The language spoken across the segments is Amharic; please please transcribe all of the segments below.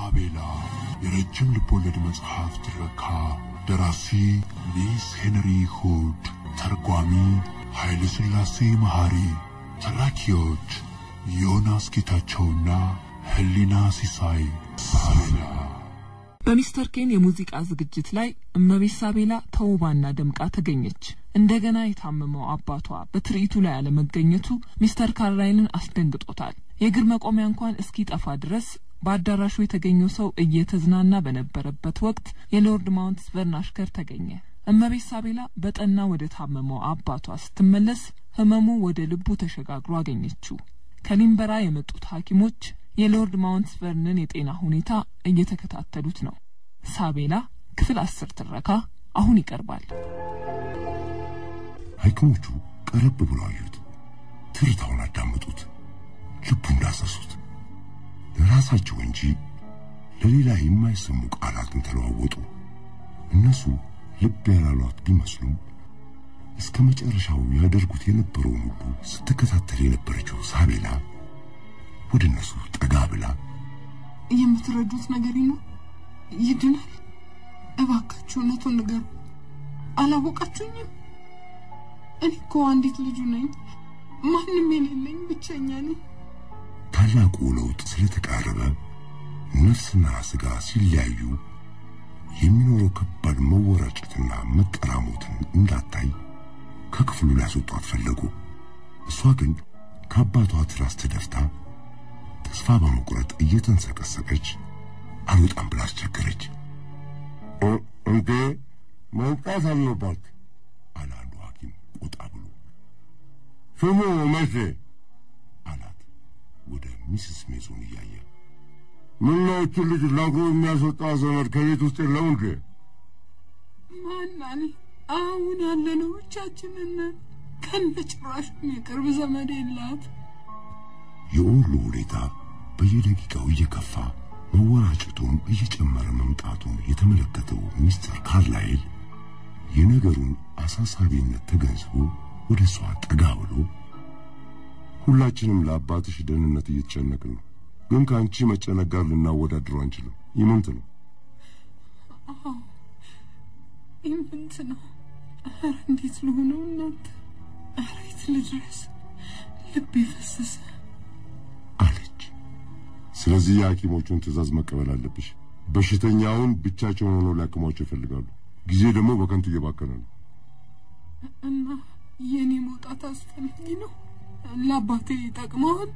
ሳቤላ የረጅም ልቦለድ መጽሐፍ ትረካ ደራሲ ሊስ ሄንሪ ሁድ ተርጓሚ ኃይለ ሥላሴ መሐሪ ተራኪዎች ዮናስ ጌታቸውና ህሊና ሲሳይ ሳቤላ በሚስተር ኬን የሙዚቃ ዝግጅት ላይ እመቤት ሳቤላ ተውባና ደምቃ ተገኘች። እንደገና የታመመው አባቷ በትርኢቱ ላይ አለመገኘቱ ሚስተር ካርላይልን አስደንግጦታል። የእግር መቆሚያ እንኳን እስኪጠፋ ድረስ በአዳራሹ የተገኘው ሰው እየተዝናና በነበረበት ወቅት የሎርድ ማውንትስበርን አሽከር ተገኘ። እመቤት ሳቤላ በጠና ወደ ታመመው አባቷ ስትመለስ ህመሙ ወደ ልቡ ተሸጋግሮ አገኘችው። ከሊምበራ የመጡት ሐኪሞች የሎርድ ማውንትስበርንን የጤና ሁኔታ እየተከታተሉት ነው። ሳቤላ ክፍል 10 ትረካ አሁን ይቀርባል። ሐኪሞቹ ቀረብ ብለው አዩት። ትርታውን አዳመጡት። ልቡን ዳሰሱት። ለራሳቸው እንጂ ለሌላ የማይሰሙ ቃላትን ተለዋወጡ። እነሱ ልብ ያላሏት ቢመስሉም እስከ መጨረሻው ያደርጉት የነበረውን ሁሉ ስትከታተል የነበረችው ሳቤላ ወደ እነሱ ጠጋ ብላ የምትረዱት ነገር ነው ይድናል? እባካችሁ እውነቱን ንገሩ። አላወቃችሁኝም? እኔ እኮ አንዲት ልጅ ነኝ። ማንንም የሌለኝ ብቸኛ ነኝ። ታላቁ ለውጥ ስለተቃረበ ነፍስና ስጋ ሲለያዩ የሚኖረው ከባድ መወራጨትና መቀራሞትን እንዳታይ ከክፍሉ ሊያስወጧት ፈለጉ። እሷ ግን ከአባቷ ትራስ ተደፍታ ተስፋ በመቁረጥ እየተንሰቀሰቀች አልወጣም ብላ አስቸገረች። እንዴ መውጣት አለባት አለ አንዱ ሐኪም ቆጣ ብሎ። ስሙ መቼ አላት ወደ ሚስስ ሜዞን እያየ። ምን ነው እቺ ልጅ ላግሮ የሚያስወጣ ዘመድ ከቤት ውስጥ የለው እንዴ? ማናል አሁን ያለነው ብቻችንን ከነጭራሽ የቅርብ ዘመድ የላት። የሁሉ ሁኔታ በየደቂቃው እየከፋ መወራጨቱም እየጨመረ መምጣቱን የተመለከተው ሚስተር ካርላይል የነገሩን አሳሳቢነት ተገንዝቦ ወደ እሷ ጠጋ ብሎ ሁላችንም ለአባትሽ ደህንነት እየተጨነቅን ነው፣ ግን ካንቺ መጨነቅ ጋር ልናወዳድረው አንችልም። ይምንት ነው? ይምንት ነው። ኧረ እንዴት ልሆነው እናንተ? ኧረ የት ልድረስ? ልቤ ፈሰሰ አለች። ስለዚህ የሐኪሞቹን ትዕዛዝ መቀበል አለብሽ። በሽተኛውን ብቻቸውን ሆነው ሊያክሟቸው ይፈልጋሉ። ጊዜ ደግሞ በከንቱ እየባከነ ነው። እና የኔ መውጣት አስፈላጊ ነው? ለአባቴ ይጠቅመዋል?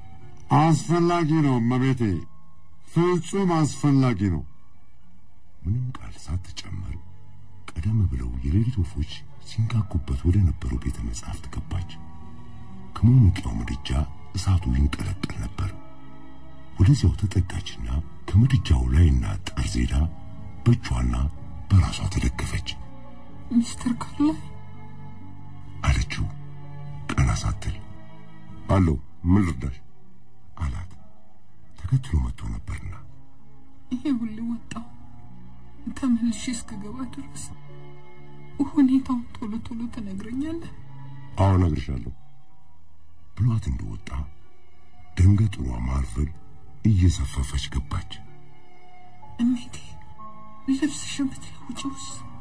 አስፈላጊ ነው እመቤቴ፣ ፍጹም አስፈላጊ ነው። ምንም ቃል ሳትጨምር ቀደም ብለው የሌሊት ወፎች ሲንጋጉበት ወደ ነበረው ቤተ መጻሕፍት ገባች። ከሞሙቂያው ምድጃ እሳቱ ይንቀለቀል ነበር። ወደዚያው ተጠጋችና ከምድጃው ላይና ጠርዝ ሄዳ በእጇና በራሷ ተደገፈች። ሚስተር ካርላይ አለችው ቀና ሳትል። አሎ ምን ልርዳሽ አላት። ተከትሎ መጥቶ ነበርና ይሄ ሁሉ ወጣው ተመልሼ እስከገባ ድረስ ሁኔታውን ቶሎ ተነግረኛለህ? አዎ ነግርሻለሁ ብሏት እንደወጣ ደንገጥሯ ማርፈል እየሰፈፈች ገባች። እሜቴ ልብስሽን ብትለውጪውስ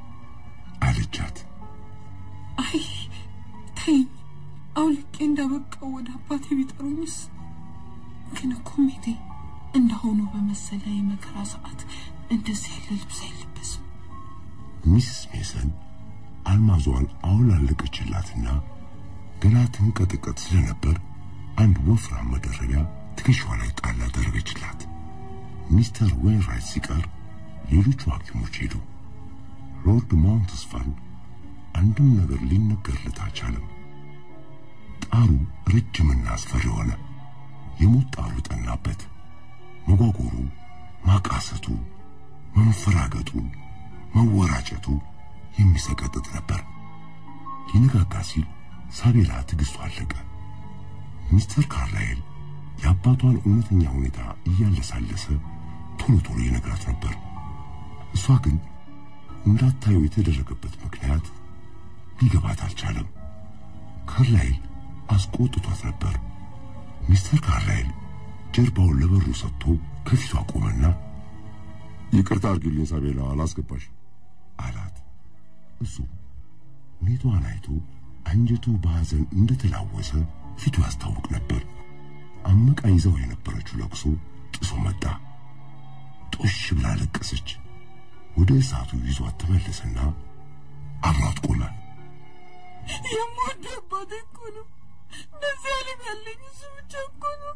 አለቻት። አይ ተይኝ፣ አውልቄ እንዳበቃው ወደ አባቴ ቢጠሩኝስ? ግን እኮ እሜቴ እንደሆነ በመሰለ የመከራ ሰዓት እንደዚህ ያለ ልብስ አይለበስም። ሚስስ ሜሰን አልማዟን አውላለቀችላትና ገና ትንቀጥቀጥ ስለነበር አንድ ወፍራም መደረቢያ ትከሻዋ ላይ ጣል አደረገችላት። ሚስተር ዌንራይት ሲቀር ሌሎቹ ሐኪሞች ሄዱ። ሎርድ ማውንትስበርን አንድም ነገር ሊነገርለት አልቻለም። ጣሩ ረጅምና አስፈሪ ሆነ። የሞት ጣሩ ጠናበት። መጓጎሩ፣ ማቃሰቱ፣ መንፈራገጡ፣ መወራጨቱ የሚሰቀጥጥ ነበር። ሊነጋጋ ሲል ሳቤላ ትግስቱ አለቀ። ሚስተር ካርላይል የአባቷን እውነተኛ ሁኔታ እያለሳለሰ ቶሎ ይነግራት ነበር። እሷ ግን እንዳታየው የተደረገበት ምክንያት ሊገባት አልቻለም። ካርላይል አስቆጥቷት ነበር። ሚስተር ካርላይል ጀርባውን ለበሩ ሰጥቶ ከፊቷ ቆመና ይቅርታ አድርጊልኝ ሳቤላ አላስገባሽ አላት። እሱ ሁኔታዋን አይቶ አንጀቱ በሐዘን እንደተላወሰ ፊቱ ያስታውቅ ነበር። አምቃ ይዘው የነበረችው ለቅሶ ጥሶ መጣ። ጦሽ ብላ ለቀሰች። ወደ እሳቱ ይዟት ተመለሰና አብሯት ቆመ። የምወደው አባቴ እኮ ነው። እንደዚህ ዓለም ያለኝ እሱ ብቻ እኮ ነው።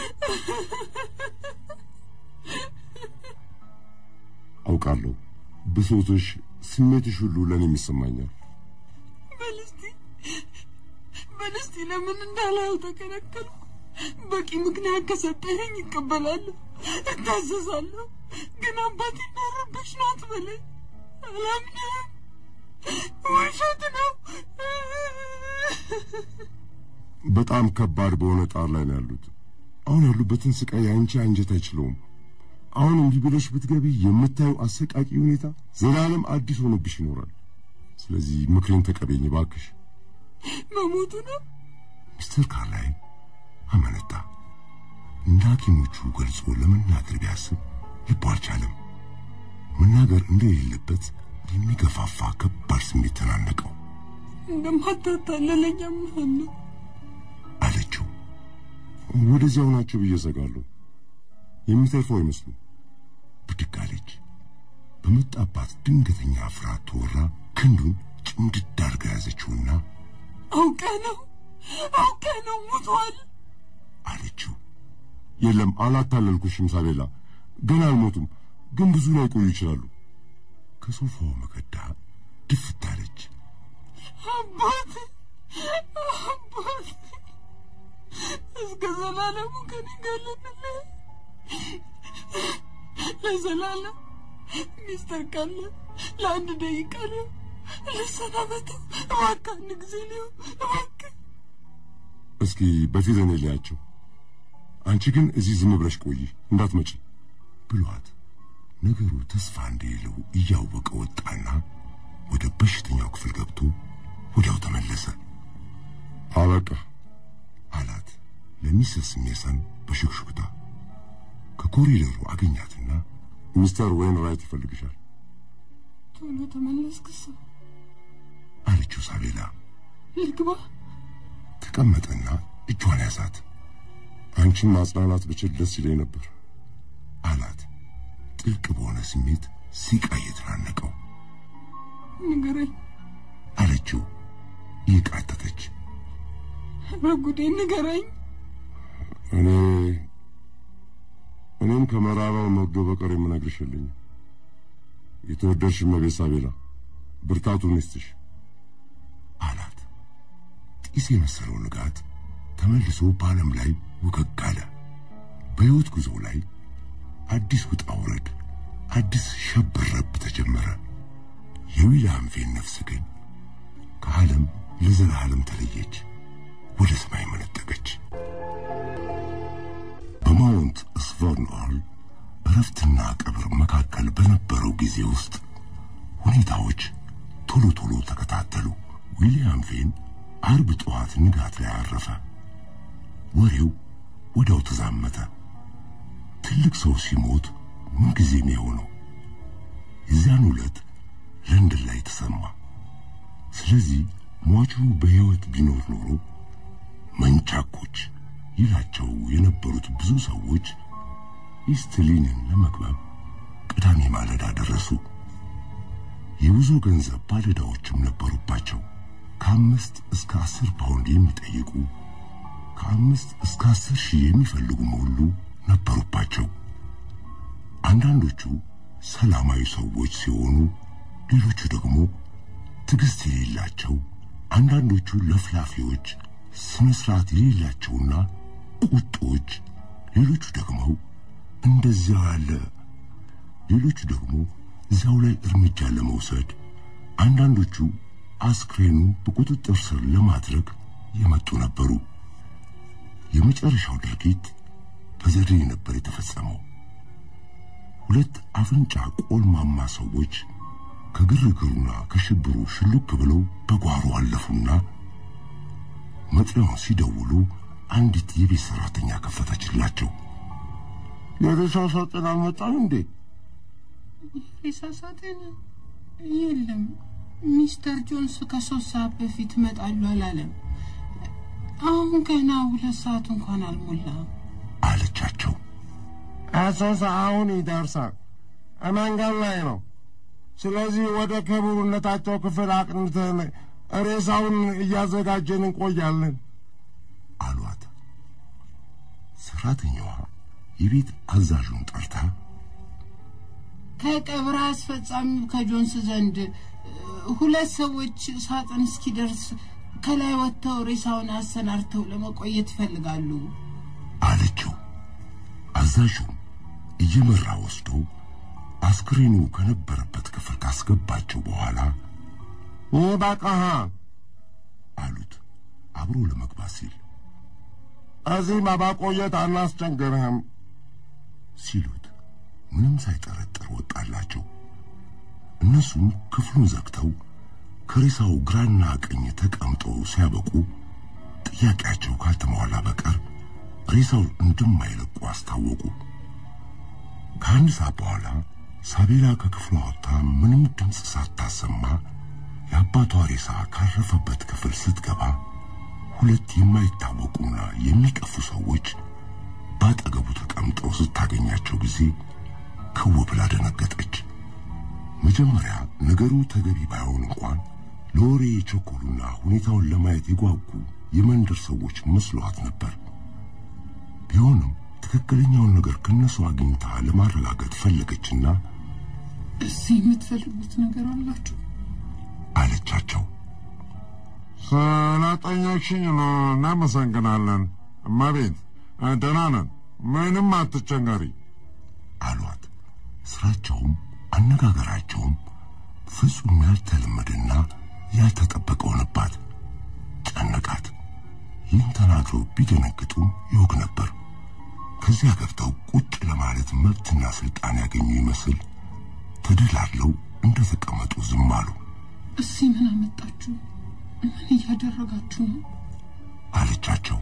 አውቃለሁ ብሶትሽ፣ ስሜትሽ ሁሉ ለኔም ይሰማኛል። በልስቲ ለምን እንዳላየው ተከለከልኩ? በቂ ምክንያት ከሰጠኸኝ ይቀበላለሁ፣ እታዘዛለሁ። ግን አባቴ እንዳረበሽ ነው አትበለኝ። አላምንም፣ ውሸት ነው። በጣም ከባድ በሆነ ጣር ላይ ነው ያሉት። አሁን ያሉበትን ስቃይ አንቺ አንጀት አይችለውም። አሁን እንዲህ ብለሽ ብትገቢ የምታየው አሰቃቂ ሁኔታ ዘላለም አዲስ ሆኖብሽ ይኖራል። ስለዚህ ምክሬን ተቀበይኝ እባክሽ። መሞቱ ነው። ሚስተር ካርላይል አመነታ። እንደ ሐኪሞቹ ገልጾ ለመናገር ቢያስብ ልቡ አልቻለም። መናገር እንደሌለበት የሚገፋፋ ከባድ ስሜት ተናነቀው። እንደማታታለለኝ አምናለሁ አለችው። ወደዚያው ናቸው ብዬ እሰጋለሁ። የሚተርፈው አይመስሉም። ብድግ አለች። በመጣባት ድንገተኛ ፍርሃት ተወራ ክንዱን ጭምድድ አድርጋ ያዘችውና አውቀ ነው ሞቷል አለችው። የለም አላታለልኩሽም ሳቤላ፣ ገና አልሞቱም፣ ግን ብዙ ላይ ቆዩ ይችላሉ። ከሶፋው መከዳ ድፍት አለች። አባቴ እስከ ዘላለሙ ከኔ ጋር ለዘላለም ሚስተር ካለ ለአንድ ደቂቃ ነው ልሰናበተው። እባክህ አንድ ጊዜ ነው እባክህ። እስኪ በፊት እኔ ልያቸው፣ አንቺ ግን እዚህ ዝም ብለሽ ቆይ እንዳትመጪ ብሏት ነገሩ ተስፋ እንደሌለው እያወቀ ወጣና ወደ በሽተኛው ክፍል ገብቶ ወዲያው ተመለሰ። አበቃ አላት ለሚስስ ሜሰን በሽክሽክታ። ከኮሪደሩ አገኛትና ሚስተር ዌይንራይት ይፈልግሻል። ቶሎ ተመለስክስ አለችው ሳቤላ። ልግባ። ተቀመጠና እጇን ያዛት። አንቺን ማጽናናት ብችል ደስ ይለኝ ነበር አላት ጥልቅ በሆነ ስሜት ሲቃ የተናነቀው። ንገረኝ አለችው ይቃተተች። በጉዴ ንገረኝ። እኔም ከመራራው መግዶ በቀር የምነግርሽ የለኝም። የተወደድሽ እመቤት ሳቤላ ብርታቱን ይስጥሽ አላት። ጢስ የመሰለው ንጋት ተመልሶ በዓለም ላይ ውከክ አለ። በሕይወት ጉዞ ላይ አዲስ ውጣ ውረድ፣ አዲስ ሸብረብ ተጀመረ። የዊልያም ቬን ነፍስ ግን ከዓለም ለዘላለም ተለየች፣ ወደ ሰማይ መነጠቀች። በማውንት ስቨርኖል እረፍትና ቀብር መካከል በነበረው ጊዜ ውስጥ ሁኔታዎች ቶሎ ቶሎ ተከታተሉ። ዊልያም ቬን አርብ ጠዋት ንጋት ላይ አረፈ። ወሬው ወዲያው ተዛመተ። ትልቅ ሰው ሲሞት ምንጊዜም የሆነው የዚያን ዕለት ለንደን ላይ ተሰማ። ስለዚህ ሟቹ በሕይወት ቢኖር ኖሮ መንቻኮች ይላቸው የነበሩት ብዙ ሰዎች ኢስትሊንን ለመክበብ ቅዳሜ ማለዳ ደረሱ። የብዙ ገንዘብ ባለዕዳዎችም ነበሩባቸው። ከ5 እስከ 10 ፓውንድ የሚጠይቁ፣ ከ5 እስከ 10 ሺህ የሚፈልጉም ሁሉ ነበሩባቸው። አንዳንዶቹ ሰላማዊ ሰዎች ሲሆኑ፣ ሌሎቹ ደግሞ ትዕግስት የሌላቸው፣ አንዳንዶቹ ለፍላፊዎች፣ ስነ ስርዓት የሌላቸውና ቁጦች፣ ሌሎቹ ደግሞ እንደዚያው ያለ፣ ሌሎቹ ደግሞ እዚያው ላይ እርምጃ ለመውሰድ፣ አንዳንዶቹ አስክሬኑ በቁጥጥር ስር ለማድረግ የመጡ ነበሩ። የመጨረሻው ድርጊት በዘዴ ነበር የተፈጸመው። 2 አፍንጫ ቆልማማ ሰዎች ከግርግሩና ከሽብሩ ሽሉክ ብለው በጓሮ አለፉና መጥሪያውን ሲደውሉ አንዲት የቤት ሰራተኛ ከፈተችላቸው። የተሳሳተን አልመጣም እንዴ ሬሳሳቴን የለም ሚስተር ጆንስ ከ3 ሰዓት በፊት መጣሉ አላለም። አሁን ገና 2 ሰዓት እንኳን አልሞላም አለቻቸው። አሶሳ አሁን ይደርሳል፣ መንገድ ላይ ነው። ስለዚህ ወደ ክቡርነታቸው ክፍል አቅንተን ሬሳውን እያዘጋጀን እንቆያለን አሏት። ሰራተኛዋ የቤት አዛዡን ጠርታ ከቀብር አስፈጻሚው ከጆንስ ዘንድ 2 ሰዎች ሳጥን እስኪደርስ ከላይ ወጥተው ሬሳውን አሰናርተው ለመቆየት ይፈልጋሉ አለችው። አዛዡ እየመራ ወስዶ አስክሬኑ ከነበረበት ክፍል ካስገባቸው በኋላ ይበቃህ አሉት። አብሮ ለመግባት ሲል እዚህ ማባቆየት አናስቸግርህም ሲሉት ምንም ሳይጠረጠር ወጣላቸው። እነሱም ክፍሉን ዘግተው ከሬሳው ግራና ቀኝ ተቀምጠው ሲያበቁ ጥያቄያቸው ካልተሟላ በቀር ሬሳውን እንደማይለቁ አስታወቁ። ከአንድ ሰዓት በኋላ ሳቤላ ከክፍሏ ወጥታ ምንም ድምፅ ሳታሰማ የአባቷ ሬሳ ካረፈበት ክፍል ስትገባ 2 የማይታወቁና የሚቀፉ ሰዎች ባጠገቡ ተቀምጠው ስታገኛቸው ጊዜ ክው ብላ ደነገጠች። መጀመሪያ ነገሩ ተገቢ ባይሆን እንኳን ለወሬ የቸኮሉና ሁኔታውን ለማየት የጓጉ የመንደር ሰዎች መስሏት ነበር። ቢሆንም ትክክለኛውን ነገር ከነሱ አግኝታ ለማረጋገጥ ፈለገችና እዚህ የምትፈልጉት ነገር አላችሁ አለቻቸው። ስለጠየቅሽኝ እናመሰግናለን እማቤት፣ ደህና ነን፣ ምንም አትቸገሪ አሏት። ስራቸውም አነጋገራቸውም ፍጹም ያልተለመደና ያልተጠበቀ ሆነባት። ጨነቃት። ይህን ተናግረው ቢደነግጡም ይወግ ነበር። ከዚያ ገብተው ቁጭ ለማለት መብትና ስልጣን ያገኙ ይመስል ተደላድለው እንደተቀመጡ ዝም አሉ። እዚህ ምን አመጣችሁ? ምን እያደረጋችሁ ነው? አለቻቸው።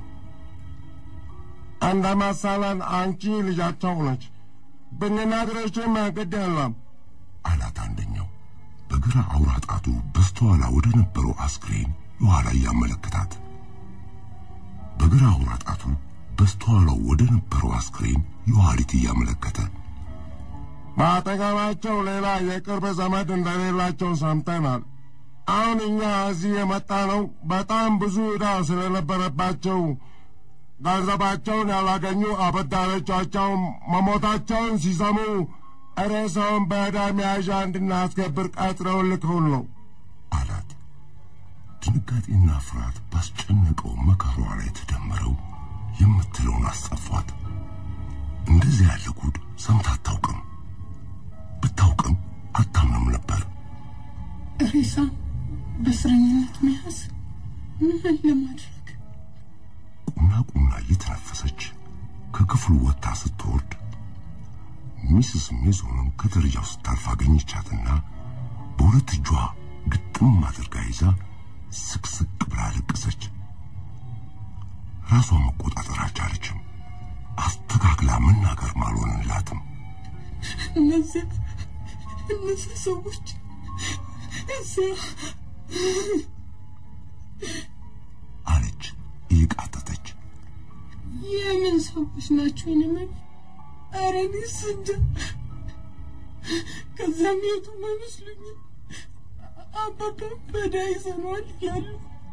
እንደመሰለን አንቺ ልጃቸው ነች፣ ብንነግርሽም ግድ የለም አላት አንደኛው። በግራ አውራ ጣቱ በስተኋላ ወደ ነበረው አስክሬን የኋላ እያመለከታት በግራ አውራ ጣቱ በስተኋላው ወደ ነበረው አስክሬን የኋሊት እያመለከተ በአጠገባቸው ሌላ የቅርብ ዘመድ እንደሌላቸው ሰምተናል። አሁን እኛ እዚህ የመጣነው በጣም ብዙ ዕዳ ስለነበረባቸው ገንዘባቸውን ያላገኙ አበዳሪዎቻቸው መሞታቸውን ሲሰሙ ሬሳውን በዕዳ መያዣ እንድናስገብር ቀጥረው ልከውን ነው አላት። ድንጋጤና ፍርሃት ባስጨነቀው መከሯ ላይ ተደመረው የምትለውን አስጸፏት። እንደዚህ ያለ ጉድ ሰምታ አታውቅም። ብታውቅም አታምንም ነበር። ሬሳ በእስረኝነት መያዝ ምን ለማድረግ? ቁና እየተነፈሰች ከክፍሉ ወጥታ ስትወርድ ሚስስ ሜዞንን ከደረጃው ስታልፍ አገኘቻትና በሁለት እጇ ግጥም አድርጋ ይዛ ስቅስቅ ብላ አለቀሰች። ራሷን መቆጣጠር አልቻለችም። አስተካክላ መናገር አልሆነላትም። እነዚህ ሰዎች አለች እየቃተተች። የምን ሰዎች ናቸው? እነምን አረኒስ እንደ ከዛም የቱ መስሉኝ አባባ በዳይ ዘኗል ያሉ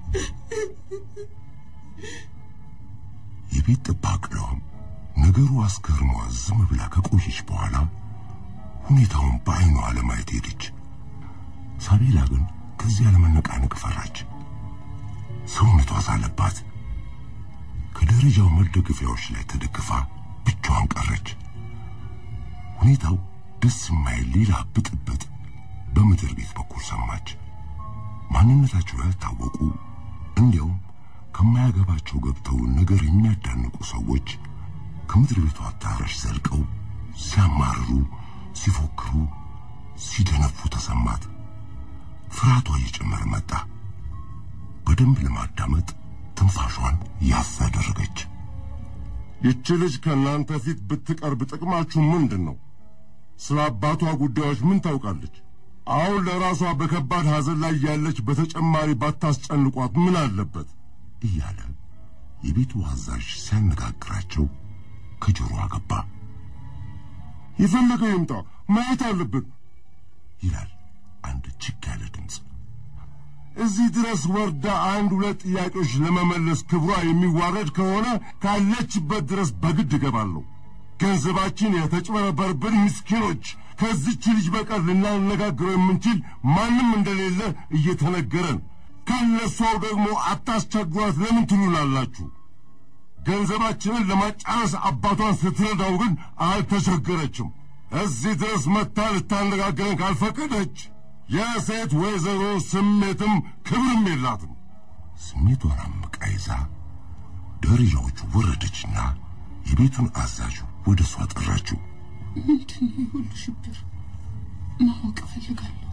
የቤት ጠባቂዋም ነገሩ አስገርሟ ዝም ብላ ከቆየች በኋላ ሁኔታውን በዓይኗ ለማየት ሄደች። ሳቤላ ግን ከዚያ ለመነቃነቅ ፈራች። ሰውነቷ ሳለባት። ከደረጃው መደገፊያዎች ላይ ተደግፋ ብቻዋን ቀረች። ሁኔታው ደስ የማይል ሌላ ብጥብጥ በምድር ቤት በኩል ሰማች። ማንነታቸው ያልታወቁ እንዲያውም ከማያገባቸው ገብተው ነገር የሚያዳንቁ ሰዎች ከምድር ቤቱ አዳራሽ ዘልቀው ሲያማርሩ፣ ሲፎክሩ፣ ሲደነፉ ተሰማት። ፍርሃቷ እየጨመረ መጣ። በደንብ ለማዳመጥ ትንፋሿን ያዝ አደረገች። ይህች ልጅ ከእናንተ ፊት ብትቀርብ ጥቅማችሁ ምንድን ነው? ስለ አባቷ ጉዳዮች ምን ታውቃለች? አሁን ለራሷ በከባድ ሐዘን ላይ ያለች በተጨማሪ ባታስጨንቋት ምን አለበት? እያለ የቤቱ አዛዥ ሲያነጋግራቸው ከጆሮ አገባ። የፈለገው ይምጣ፣ ማየት አለብን ይላል አንድ ችክ ያለ ድምፅ። እዚህ ድረስ ወርዳ አንድ ሁለት ጥያቄዎች ለመመለስ ክብሯ የሚዋረድ ከሆነ ካለችበት ድረስ በግድ እገባለሁ። ገንዘባችን የተጭበረበርብን ምስኪኖች፣ ከዚች ልጅ በቀር ልናነጋግረው የምንችል ማንም እንደሌለ እየተነገረን፣ ከነሷው ደግሞ አታስቸግሯት ለምን ትሉላላችሁ? ገንዘባችንን ለማጫረስ አባቷን ስትረዳው ግን አልተቸገረችም። እዚህ ድረስ መጥታ ልታነጋግረን ካልፈቀደች የሴት ወይዘሮ ስሜትም ክብርም የላትም። ስሜቷን አምቃ ይዛ ደረጃዎቹ ወረደችና የቤቱን አዛዥ ወደ እሷ ጠራችው። ምንድን ነው ሁሉ ሽብር? ማወቅ እፈልጋለሁ።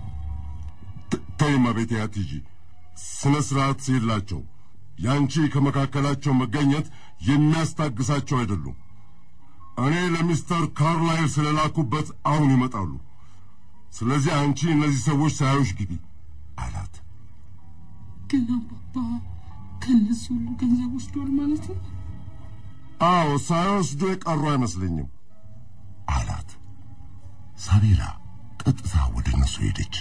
ተይማ ቤቴ አትሂጂ። ስነ ስርዓት የላቸው። ያንቺ ከመካከላቸው መገኘት የሚያስታግሳቸው አይደሉም። እኔ ለሚስተር ካርላይል ስለላኩበት አሁን ይመጣሉ። ስለዚህ አንቺ እነዚህ ሰዎች ሳያዩሽ ግቢ አላት። ግን አባባ ከነሱ ሁሉ ገንዘብ ወስዷል ማለት ነው? አዎ፣ ሳይወስዱ የቀሩ አይመስለኝም አላት። ሳቤላ ቀጥታ ወደ እነሱ ሄደች።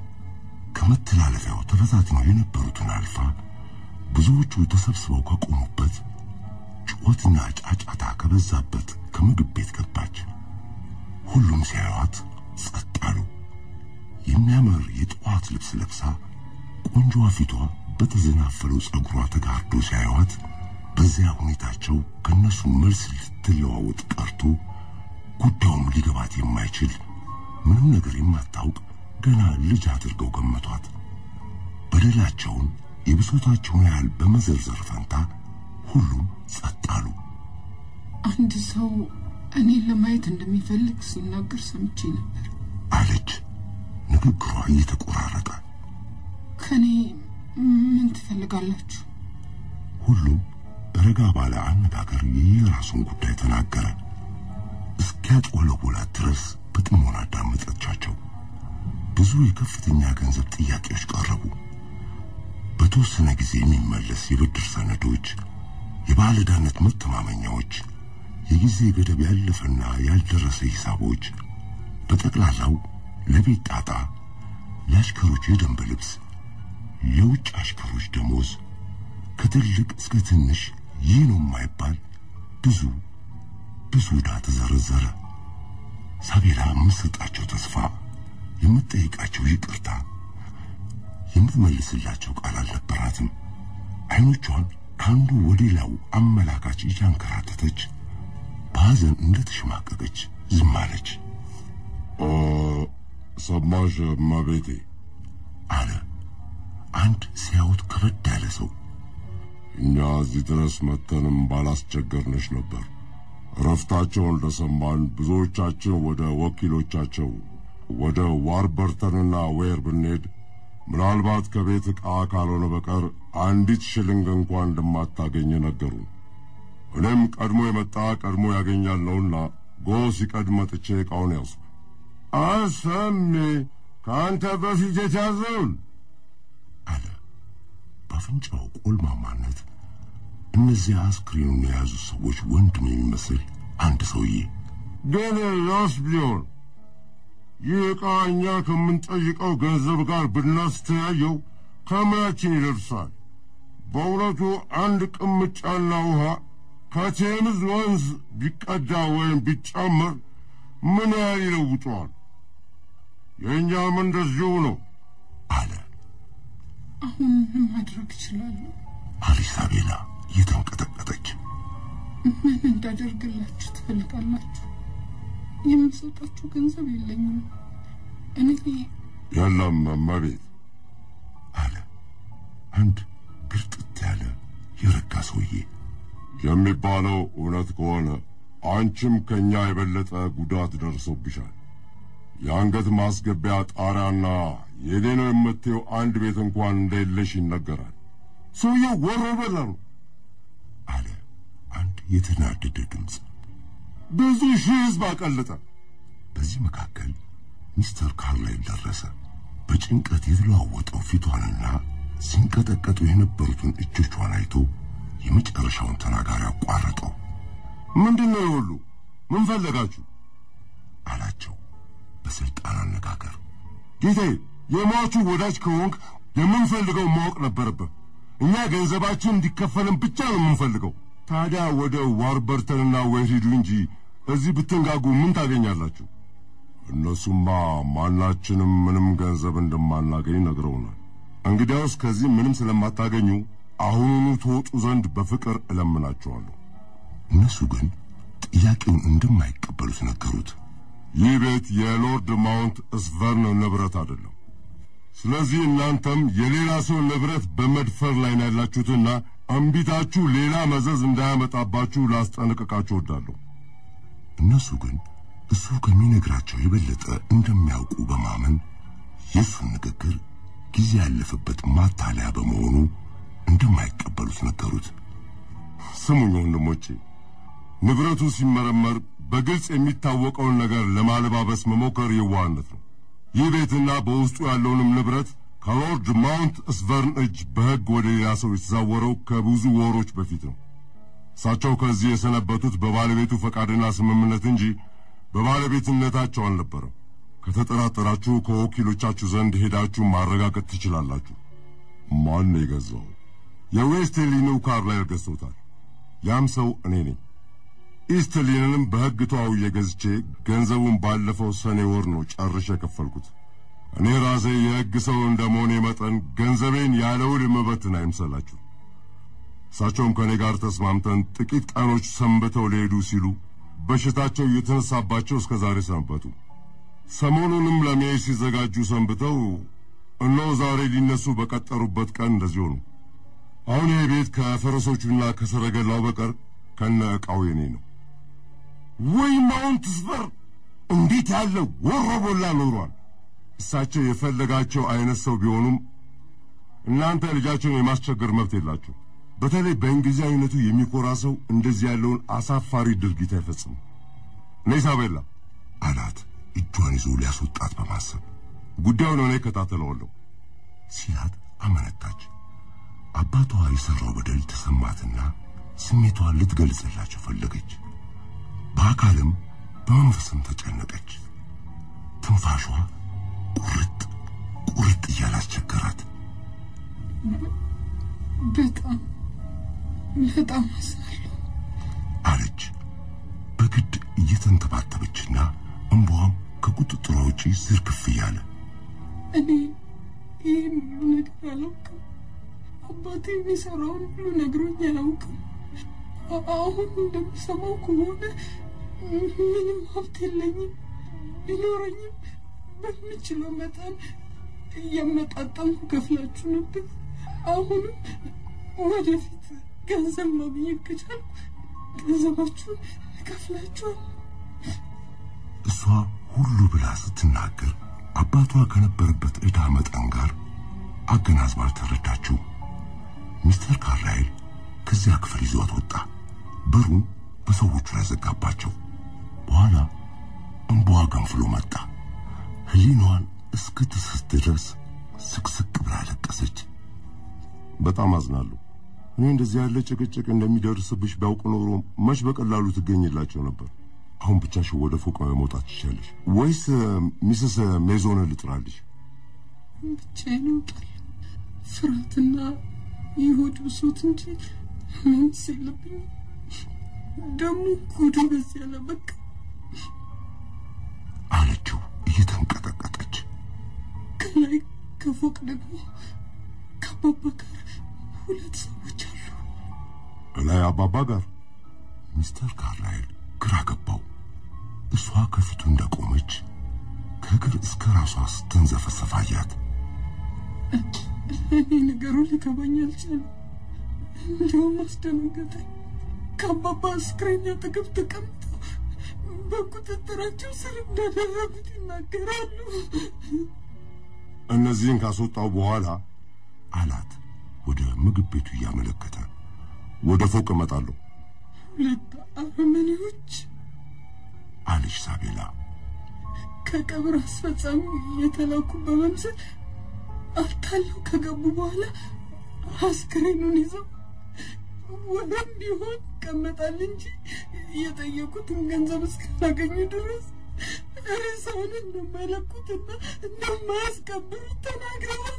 ከመተላለፊያው ተበታትነው የነበሩትን አልፋ ብዙዎቹ ተሰብስበው ከቆሙበት ጩኸትና ጫጫታ ከበዛበት ከምግብ ቤት ገባች። ሁሉም ሲያዩት ጸጥ አሉ። የሚያምር የጠዋት ልብስ ለብሳ ቆንጆዋ ፊቷ በተዘናፈለው ጸጉሯ ተጋርዶ ሲያዩት በዚያ ሁኔታቸው ከነሱ መልስ ልትለዋወጥ ቀርቶ ጉዳዩም ሊገባት የማይችል ምንም ነገር የማታውቅ ገና ልጅ አድርገው ገመቷት። በደላቸውን የብሶታቸውን ያህል በመዘርዘር ፈንታ ሁሉም ጸጥ አሉ። አንድ ሰው እኔን ለማየት እንደሚፈልግ ሲናገር ሰምቼ ነበር አለች፣ ንግግሯ እየተቆራረጠ። ከኔ ምን ትፈልጋላችሁ? ሁሉም ረጋ ባለ አነጋገር የራሱን ጉዳይ ተናገረ። እስኪያጮለቡላት ድረስ በጥሞና አዳመጠቻቸው። ብዙ የከፍተኛ ገንዘብ ጥያቄዎች ቀረቡ። በተወሰነ ጊዜ የሚመለስ የብድር ሰነዶች፣ የባለዕዳነት መተማመኛዎች፣ የጊዜ ገደብ ያለፈና ያልደረሰ ሂሳቦች፣ በጠቅላላው ለቤት ጣጣ፣ ለአሽከሮች የደንብ ልብስ፣ ለውጭ አሽከሮች ደሞዝ፣ ከትልቅ እስከ ትንሽ ይህ ነው የማይባል ብዙ ዕዳ ተዘረዘረ። ሳቤላ የምትሰጣቸው ተስፋ፣ የምትጠይቃቸው ይቅርታ፣ የምትመልስላቸው ቃል አልነበራትም። አይኖቿን ከአንዱ ወደ ሌላው አመላካች እያንከራተተች በሐዘን እንደተሸማቀቀች ዝም አለች። ሰማሽ እመቤቴ? አለ አንድ ሲያዩት ከበድ ያለ ሰው። እኛ እዚህ ድረስ መተንም ባላስቸገርነሽ ነበር። ረፍታቸውን ለሰማን ብዙዎቻችን ወደ ወኪሎቻቸው ወደ ዋርበርተንና ዌር ብንሄድ ምናልባት ከቤት ዕቃ ካልሆነ በቀር አንዲት ሽልንግ እንኳን እንደማታገኝ ነገሩን። እኔም ቀድሞ የመጣ ቀድሞ ያገኛል ነውና ጎ ሲቀድም መጥቼ ዕቃውን ያዝኩ። አሰሜ ከአንተ በፊት የተያዘውን አለ። በአፍንጫው ቆልማማነት እነዚያ አስክሬኑን የያዙ ሰዎች ወንድም የሚመስል አንድ ሰውዬ ግን ያስ ቢሆን ይህ ዕቃ እኛ ከምንጠይቀው ገንዘብ ጋር ብናስተያየው ከምናችን ይደርሳል። በእውነቱ አንድ ቅምጫና ውሃ ከቴምዝ ወንዝ ቢቀዳ ወይም ቢጨመር ምን ያህል ይለውጠዋል? የእኛም እንደዚሁ ነው አለ። አሁን ምን ማድረግ እችላለሁ? አለች ሳቤላ እየተንቀጠቀጠች። ምን እንዳደርግላችሁ ትፈልጋላችሁ? የምሰጣችሁ ገንዘብ የለኝም። እኔ የለም እመቤት አለ አንድ ግርጥት ያለ የረጋ ሰውዬ። የሚባለው እውነት ከሆነ አንቺም ከኛ የበለጠ ጉዳት ደርሶብሻል። የአንገት ማስገቢያ ጣሪያና የኔ ነው የምትየው አንድ ቤት እንኳን እንደሌለሽ ይነገራል። ሰውየው ወሮ በላ ነው አለ አንድ የተናደደ ድምፅ። ብዙ ሺህ ሕዝብ አቀለጠ። በዚህ መካከል ሚስተር ካርላይል ደረሰ። በጭንቀት የተለዋወጠው ፊቷንና ሲንቀጠቀጡ የነበሩትን እጆቿን አይቶ የመጨረሻውን ተናጋሪ አቋረጠው። ምንድነው ሁሉ? ምን ፈለጋችሁ? አላቸው በስልጣን አነጋገር። ጌታዬ፣ የሟቹ ወዳጅ ከሆንክ የምንፈልገው ማወቅ ነበረብህ። እኛ ገንዘባችን እንዲከፈልን ብቻ ነው የምንፈልገው። ታዲያ ወደ ዋርበርተንና ወይሂዱ እንጂ እዚህ ብትንጋጉ ምን ታገኛላችሁ? እነሱማ ማናችንም ምንም ገንዘብ እንደማናገኝ ነግረውናል። እንግዲያውስ ከዚህ ምንም ስለማታገኙ አሁኑኑ ትወጡ ዘንድ በፍቅር እለምናቸዋለሁ። እነሱ ግን ጥያቄውን እንደማይቀበሉት ነገሩት። ይህ ቤት የሎርድ ማውንት እስቨርን ንብረት አይደለም። ስለዚህ እናንተም የሌላ ሰው ንብረት በመድፈር ላይ ነው ያላችሁትና እምቢታችሁ ሌላ መዘዝ እንዳያመጣባችሁ ላስጠነቅቃችሁ እወዳለሁ። እነሱ ግን እሱ ከሚነግራቸው የበለጠ እንደሚያውቁ በማመን የእሱን ንግግር ጊዜ ያለፈበት ማታለያ በመሆኑ እንደማይቀበሉት ነገሩት። ስሙኝ ወንድሞቼ፣ ንብረቱ ሲመረመር በግልጽ የሚታወቀውን ነገር ለማለባበስ መሞከር የዋህነት ነው። ይህ ቤትና በውስጡ ያለውንም ንብረት ከሎርድ ማውንት እስቨርን እጅ በሕግ ወደ ሌላ ሰው የተዛወረው ከብዙ ወሮች በፊት ነው። እሳቸው ከዚህ የሰነበቱት በባለቤቱ ፈቃድና ስምምነት እንጂ በባለቤትነታቸው አልነበረም። ከተጠራጠራችሁ ከወኪሎቻችሁ ዘንድ ሄዳችሁ ማረጋገጥ ትችላላችሁ። ማን ነው የገዛው? የዌስትሊኑ ካርላይል ገዝቶታል። ያም ሰው እኔ ነኝ። ኢስትሊንንም በሕግ ተዋውዬ ገዝቼ ገንዘቡን ባለፈው ሰኔ ወር ነው ጨርሼ የከፈልኩት። እኔ ራሴ የሕግ ሰው እንደመሆኔ መጠን ገንዘቤን ያለ ውል የምበትን አይምሰላችሁ። እሳቸውም ከእኔ ጋር ተስማምተን ጥቂት ቀኖች ሰንብተው ሊሄዱ ሲሉ በሽታቸው እየተነሳባቸው እስከ ዛሬ ሰንበቱ። ሰሞኑንም ለመሄድ ሲዘጋጁ ሰንብተው እነሆ ዛሬ ሊነሱ በቀጠሩበት ቀን እንደዚህ ሆኑ። አሁን ይህ ቤት ከፈረሶቹና ከሰረገላው በቀር ከነ ዕቃው የኔ ነው። ወይ ማውንት እስቨር! እንዴት ያለ ወሮበላ ኖሯል! እሳቸው የፈለጋቸው አይነት ሰው ቢሆኑም እናንተ ልጃቸውን የማስቸገር መብት የላችሁ። በተለይ በእንግሊዛዊነቱ የሚኮራ ሰው እንደዚህ ያለውን አሳፋሪ ድርጊት አይፈጽም። እኔ ኢሳቤላ አላት፣ እጇን ይዞ ሊያስወጣት በማሰብ ጉዳዩን እኔ እከታተለዋለሁ ሲላት አመነታች። አባቷ የሠራው በደል ተሰማትና ስሜቷን ልትገልጽላቸው ፈለገች። በአካልም በመንፈስም ተጨነቀች። ትንፋሿ ቁርጥ ቁርጥ እያላስቸገራት በጣም አዝናለሁ አለች በግድ እየተንተባተበችና እንባዋም ከቁጥጥሯ ውጪ ዝርግፍ እያለ። እኔ ይህን ሁሉ ነገር አላውቅም። አባቴ የሚሠራውን ሁሉ ነግሮኝ አያውቅም። አሁን እንደምሰማው ከሆነ ምንም ሀብት የለኝም። ቢኖረኝም በምችለው መጠን እያመጣጠንኩ ከፍላችሁ ነበር። አሁንም ወደፊት ገንዘብ ማግኘት ከቻልኩ ገንዘባችሁን እከፍላችኋለሁ። እሷ ሁሉ ብላ ስትናገር አባቷ ከነበረበት ዕዳ መጠን ጋር አገናዝባ ተረዳችው። ሚስተር ካርላይል ከዚያ ክፍል ይዟት ወጣ። በሩን በሰዎቹ ላይ ዘጋባቸው። በኋላ እንባዋ ገንፍሎ መጣ። ሕሊናዋን እስክትስት ድረስ ስቅስቅ ብላ ለቀሰች። በጣም አዝናለሁ። እኔ እንደዚህ ያለ ጭቅጭቅ እንደሚደርስብሽ ቢያውቅ ኖሮ መች በቀላሉ ትገኝላቸው ነበር። አሁን ብቻሽን ወደ ፎቅ መውጣት ትችያለሽ ወይስ ሚስስ ሜዞንን ልጥራልሽ? ብቻዬን እወጣለሁ። ፍርሃትና የሆድ ብሶት እንጂ ምን ስለብኝ ደግሞ ጉዱ በዚህ ያለ በቃ አለችው እየተንቀጠቀጠች። ከላይ ከፎቅ ደግሞ ከአባባ ጋር ሁለት ሰዎች አሉ። እላይ አባባ ጋር? ሚስተር ካርላይል ግራ ገባው። እሷ ከፊቱ እንደቆመች ከእግር እስከ ራሷ ስትንዘፈሰፍ አያት። እኔ ነገሩ ሊገባኝ አልቻለም። እንዲሁም አስደነገጠኝ። ከአባባ አስክሬን አጠገብ ተቀምጠው በቁጥጥራቸው ስር እንዳደረጉት ይናገራሉ። እነዚህን ካስወጣው በኋላ አላት ወደ ምግብ ቤቱ እያመለከተ። ወደ ፎቅ እመጣለሁ። ሁለት አረመኔዎች አለች ሳቤላ። ከቀብር አስፈጻሚ የተላኩ በመምሰል አታለው ከገቡ በኋላ አስክሬኑን ይዘው ወደም ቢሆን ቀመጣል እንጂ የጠየቁትን ገንዘብ እስካገኙ ድረስ ሬሳውን እንደማይለቁትና እንደማያስቀብሩ ተናግረዋል።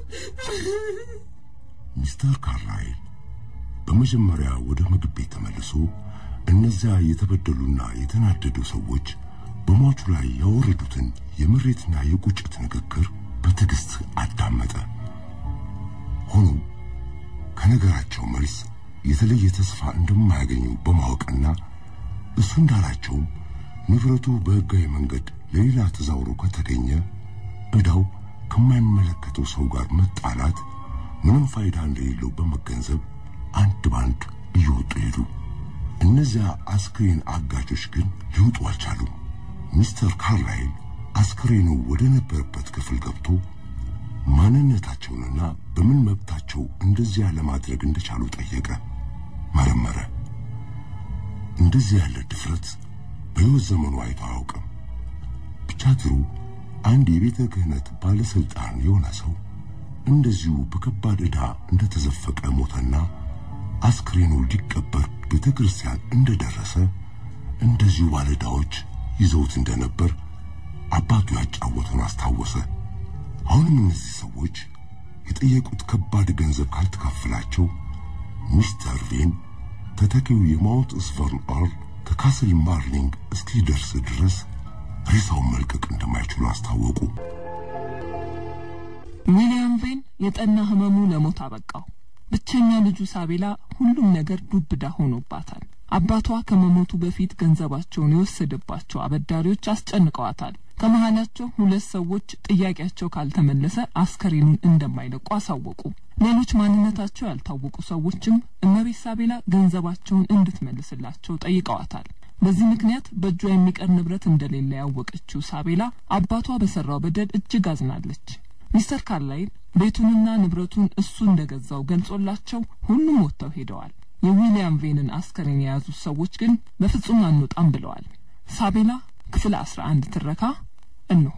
ሚስተር ካርላይል በመጀመሪያ ወደ ምግብ ቤት ተመልሶ እነዚያ የተበደሉና የተናደዱ ሰዎች በሟቹ ላይ ያወረዱትን የምሬትና የቁጭት ንግግር በትዕግስት አዳመጠ። ሆኖም ከነገራቸው መልስ የተለየ ተስፋ እንደማያገኙ በማወቅና እሱ እንዳላቸው ንብረቱ በሕጋዊ መንገድ ለሌላ ተዛውሮ ከተገኘ እዳው ከማይመለከተው ሰው ጋር መጣላት ምንም ፋይዳ እንደሌለው በመገንዘብ አንድ ባንድ እየወጡ ሄዱ። እነዚያ አስክሬን አጋጆች ግን ሊወጡ አልቻሉም። ሚስተር ካርላይል አስክሬኑ ወደ ነበረበት ክፍል ገብቶ ማንነታቸውንና በምን መብታቸው እንደዚያ ለማድረግ እንደቻሉ ጠየቀ፣ መረመረ። እንደዚህ ያለ ድፍረት በሕይወት ዘመኑ አይቶ አያውቅም። ብቻ ድሮ አንድ የቤተ ክህነት ባለስልጣን የሆነ ሰው እንደዚሁ በከባድ ዕዳ እንደተዘፈቀ ሞተና አስክሬኑ ሊቀበር ቤተክርስቲያን እንደደረሰ እንደዚሁ ባለዕዳዎች ይዘውት እንደነበር አባቱ ያጫወተውን አስታወሰ። አሁንም እነዚህ ሰዎች የጠየቁት ከባድ ገንዘብ ካልተከፈላቸው ሚስተር ቬን ተተኪው የማውንት ስቨርን አርል ከካስል ማርሊንግ እስኪደርስ ድረስ ሬሳውን መልቀቅ እንደማይችሉ አስታወቁ። ዊሊያም ቬን የጠና ህመሙ ለሞት አበቃው። ብቸኛ ልጁ ሳቤላ ሁሉም ነገር ዱብዳ ሆኖባታል። አባቷ ከመሞቱ በፊት ገንዘባቸውን የወሰደባቸው አበዳሪዎች አስጨንቀዋታል። ከመሃላቸው ሁለት ሰዎች ጥያቄያቸው ካልተመለሰ አስከሬኑን እንደማይለቁ አሳወቁ። ሌሎች ማንነታቸው ያልታወቁ ሰዎችም እመቤት ሳቤላ ገንዘባቸውን እንድትመልስላቸው ጠይቀዋታል። በዚህ ምክንያት በእጇ የሚቀር ንብረት እንደሌለ ያወቀችው ሳቤላ አባቷ በሰራው በደል እጅግ አዝናለች። ሚስተር ካርላይል ቤቱንና ንብረቱን እሱ እንደገዛው ገልጾላቸው ሁሉም ወጥተው ሄደዋል። የዊሊያም ቬንን አስከሬን የያዙ ሰዎች ግን በፍጹም አንወጣም ብለዋል። ሳቤላ ክፍል 11 ትረካ እንሆ።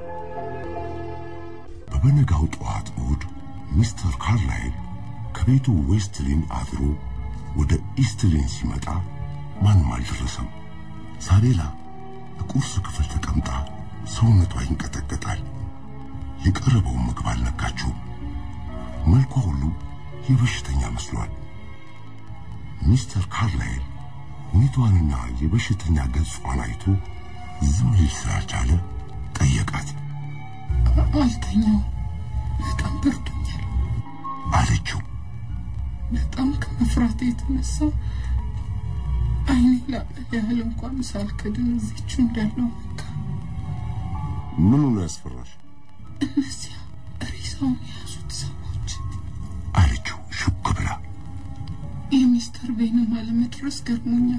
በበነጋው ጠዋት እሑድ ሚስተር ካርላይል ከቤቱ ዌስትሊን አድሮ ወደ ኢስትሊን ሲመጣ ማንም አልደረሰም። ሳቤላ በቁርስ ክፍል ተቀምጣ ሰውነቷ ይንቀጠቀጣል። የቀረበው ምግብ አልነካችውም። መልኳ ሁሉ የበሽተኛ መስሏል። ሚስተር ካርላይል ሁኔታዋንና የበሽተኛ ገጽዋን አይቶ ዝም ሊል ስላልቻለ ጠየቃት። አልተኛው፣ በጣም በርዶኛል አለችው። በጣም ከመፍራት የተነሳ አይኔ ያህል እንኳን ሳልከድን እዚቹ እንዳለው በቃ። ምኑ ነው ያስፈራሽ? እነዚያ ሬሳውን የያዙት ሰዎች አለችው ሹክ ብላ። የሚስተር ቬንን አለመድረስ ገርሞኛል።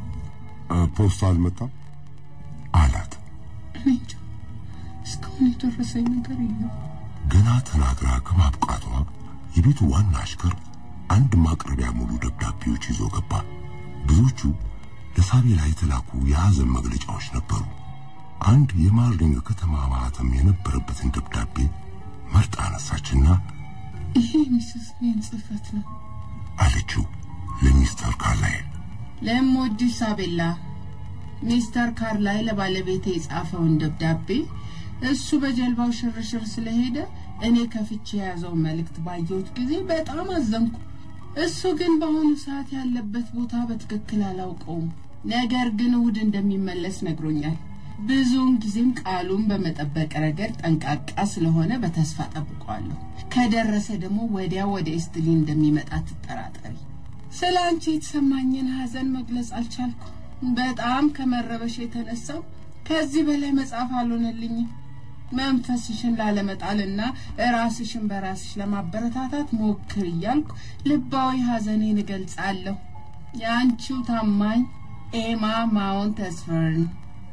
ፖስታ አልመጣም አላት። እኔ እንጃ፣ እስካሁን የደረሰኝ ነገር የለም። ገና ተናግራ ከማብቃቷ የቤቱ ዋና አሽከር አንድ ማቅረቢያ ሙሉ ደብዳቤዎች ይዞ ገባ። ብዙዎቹ ለሳቤላ የተላኩ የሐዘን መግለጫዎች ነበሩ። አንድ የማርሊንግ ከተማ ማህተም የነበረበትን ደብዳቤ መርጣ አነሳችና ይሄ ሚስስ ቬን ጽሕፈት ነው አለችው ለሚስተር ካርላይል። ለምወድሽ ሳቤላ፣ ሚስተር ካርላይል ለባለቤቴ የጻፈውን ደብዳቤ እሱ በጀልባው ሽርሽር ስለሄደ እኔ ከፍቼ ያዘው መልእክት ባየሁት ጊዜ በጣም አዘንኩ። እሱ ግን በአሁኑ ሰዓት ያለበት ቦታ በትክክል አላውቀውም። ነገር ግን እሑድ እንደሚመለስ ነግሮኛል። ብዙውን ጊዜም ቃሉን በመጠበቅ ረገድ ጠንቃቃ ስለሆነ በተስፋ ጠብቀዋለሁ። ከደረሰ ደግሞ ወዲያው ወደ ኢስትሊን እንደሚመጣ ትጠራጠሪ። ስላንቺ የተሰማኝን ሐዘን መግለጽ አልቻልኩም። በጣም ከመረበሽ የተነሳ ከዚህ በላይ መጻፍ አልሆነልኝም። መንፈስሽን ላለመጣልና ራስሽን በራስሽ ለማበረታታት ሞክር እያልኩ ልባዊ ሐዘኔን እገልጻለሁ። ያንቺው ታማኝ ኤማ ማውንት ስቨርን።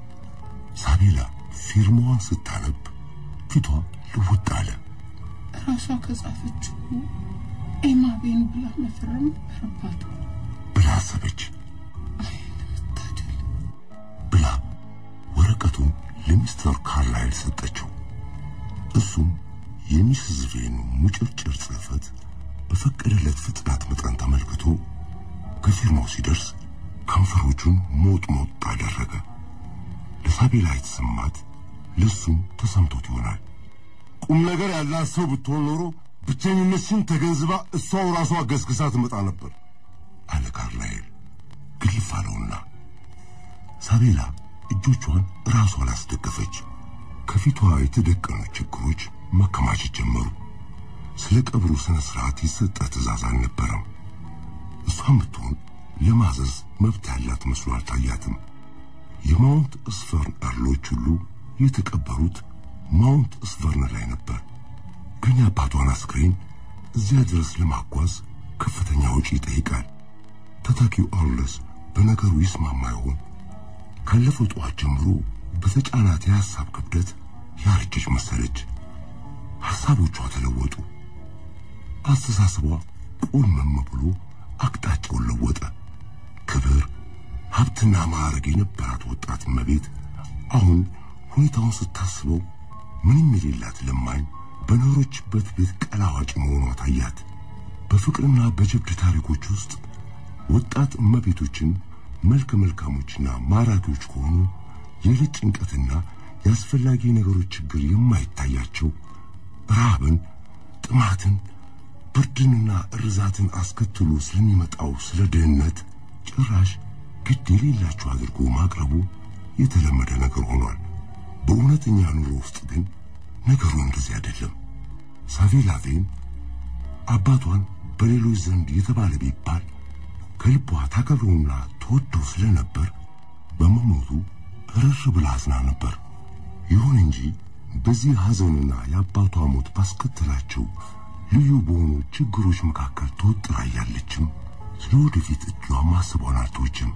ሳቤላ ፊርማዋን ስታነብ ፊቷ ልውጥ አለ። ራሷ ከጻፈችው ኤማ ቬን ብላ መፈረም ነበረባት ብላ አሰበች። ብላ ወረቀቱን ለሚስተር ካርላይል ሰጠችው። እሱም የሚስስ ቬን ሙጭርጭር ጽሕፈት በፈቀደለት ፍጥነት መጠን ተመልክቶ ከፊርማው ሲደርስ ከንፈሮቹን ሞጥ አደረገ። ለሳቤላ የተሰማት ለሱም ተሰምቶት ይሆናል። ቁም ነገር ያላት ሰው ብትሆን ኖሮ ብቸኝነትን ተገንዝባ እሷው ራሷ ገስግሳ ትመጣ ነበር አለ ካርላይል ግልፍ አለውና። ሳቤላ እጆቿን ራሷ ላስደገፈች። ከፊቷ የተደቀኑ ችግሮች መከማቸት ጀመሩ። ስለ ቀብሩ ስነ ስርዓት ይሰጠ ትእዛዝ አልነበረም። እሷም ብትሆን ለማዘዝ መብት ያላት መስሎ አልታያትም። የማውንት እስቨርን እርሎች ሁሉ የተቀበሩት ማውንት እስቨርን ላይ ነበር። ግን አባቷን አስክሬን እዚያ ድረስ ለማጓዝ ከፍተኛ ወጪ ይጠይቃል። ተተኪው አርለስ በነገሩ ይስማማ ይሆን? ካለፈው ጠዋት ጀምሮ በተጫናት የሐሳብ ክብደት ያረጀች መሰለች። ሐሳቦቿ ተለወጡ። አስተሳሰቧ ቆልመም ብሎ አቅጣጫውን ለወጠ። ክብር፣ ሀብትና ማዕረግ የነበራት ወጣት እመቤት አሁን ሁኔታውን ስታስበው ምንም የሌላት ለማኝ በኖረችበት ቤት ቀላዋጭ መሆኗ ታያት። በፍቅርና በጀብድ ታሪኮች ውስጥ ወጣት እመቤቶችን መልከ መልካሞችና ማራኪዎች ከሆኑ የልጅ ጭንቀትና ያስፈላጊ ነገሮች ችግር የማይታያቸው ረሃብን፣ ጥማትን፣ ብርድንና እርዛትን አስከትሎ ስለሚመጣው ስለ ድህነት ጭራሽ ግድ የሌላቸው አድርጎ ማቅረቡ የተለመደ ነገር ሆኗል። በእውነተኛ ኑሮ ውስጥ ግን ነገሩ እንደዚህ አይደለም። ሳቤላ ቬን አባቷን በሌሎች ዘንድ የተባለ ቢባል ከልቧ ታከብረውና ተወደው ስለነበር በመሞቱ እርር ብላ አዝና ነበር። ይሁን እንጂ በዚህ ሐዘንና የአባቷ ሞት ባስከተላቸው ልዩ በሆኑ ችግሮች መካከል ተወጥራ ያለችም ስለወደፊት እጇ ማሰቧን አልተወችም።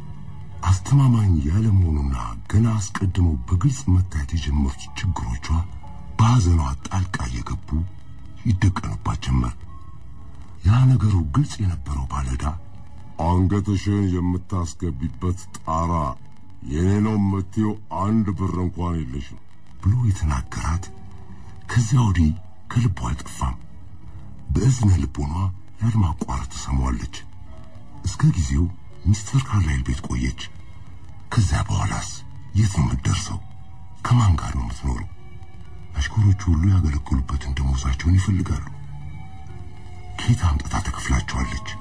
አስተማማኝ ያለመሆኑና ገና አስቀድመው በግልጽ መታየት የጀመሩት ችግሮቿ በሐዘኗ ጣልቃ እየገቡ ይደቀኑባት ጀመር። ያ ነገሩ ግልጽ የነበረው ባለዳ አንገትሽን የምታስገቢበት ጣራ የኔ ነው የምትይው አንድ ብር እንኳን የለሽም ብሎ የተናገራት ከዚያ ወዲህ ከልቧ አልጠፋም። በእዝነ ልቦኗ ያለማቋረጥ ትሰማዋለች። እስከ ጊዜው ሚስተር ካርላይል ቤት ቆየች። ከዚያ በኋላስ የት ነው የምትደርሰው? ከማን ጋር ነው የምትኖረው? አሽከሮቹ ሁሉ ያገለግሉበትን ደሞዛቸውን ይፈልጋሉ። ከየት አምጥታ ተከፍላቸዋለች?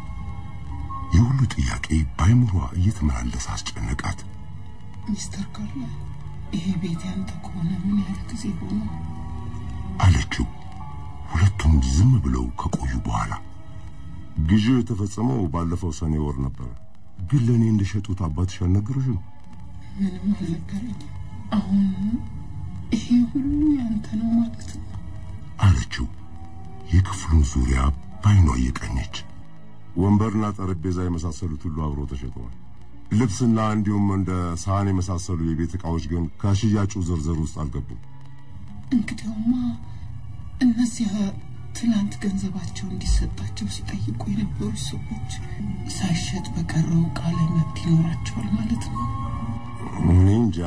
የሁሉ ጥያቄ በአይምሯ እየተመላለሰ አስጨነቃት። ሚስተር ካርላይል ይሄ ቤት ያንተ ከሆነ ምን ያህል ጊዜ ሆነ? አለችው። ሁለቱም ዝም ብለው ከቆዩ በኋላ ግዢው የተፈጸመው ባለፈው ሰኔ ወር ነበር። ግን ለኔ እንደሸጡት አባትሽ አልነገሩሽም? ምንም አልነገረኝም። አሁን ይሄ ሁሉ ያንተ ነው ማለት ነው? አለችው የክፍሉን ዙሪያ ባይኗ እየቃኘች። ወንበርና ጠረጴዛ የመሳሰሉት ሁሉ አብረው ተሸጠዋል። ልብስና እንዲሁም እንደ ሳህን የመሳሰሉ የቤት ዕቃዎች ግን ከሽያጩ ዝርዝር ውስጥ አልገቡም። እንግዲያውማ እነዚያ ትናንት ገንዘባቸው እንዲሰጣቸው ሲጠይቁ የነበሩ ሰዎች ሳይሸጥ በቀረው ዕቃ ላይ መብት ይኖራቸዋል ማለት ነው? እንጃ።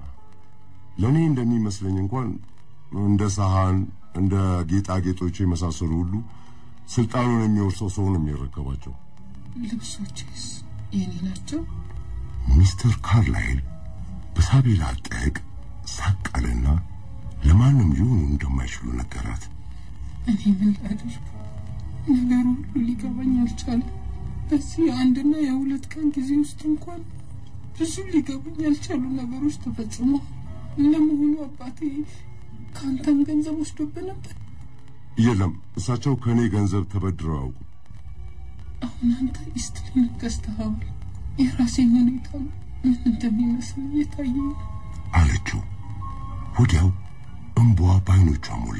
ለኔ እንደሚመስለኝ እንኳን እንደ ሳህን፣ እንደ ጌጣጌጦች የመሳሰሉ ሁሉ ስልጣኑን የሚወርሰው ሰው ነው የሚረከባቸው። ልብሶችስ የኔ ናቸው? ሚስተር ካርላይል በሳቤላ ጠቅ ሳቀለና ለማንም ሊሆኑ እንደማይችሉ ነገራት። እኔ ምን ላድርግ? ነገሩ ሁሉ ሊገባኝ አልቻለም። በዚህ የአንድና የሁለት ቀን ጊዜ ውስጥ እንኳን ብዙ ሊገባኝ ያልቻሉ ነገሮች ተፈጽሞ ለመሆኑ አባቴ ካንተም ገንዘብ ወስዶብህ ነበር? የለም፣ እሳቸው ከኔ ገንዘብ ተበድረው ያውቁ። አሁን አንተ ኢስትሊን ገዝተሃል። የራሴን ሁኔታ ምን እንደሚመስል እየታየኝ አለችው። ወዲያው እንቧ ባይኖቿ ሞላ።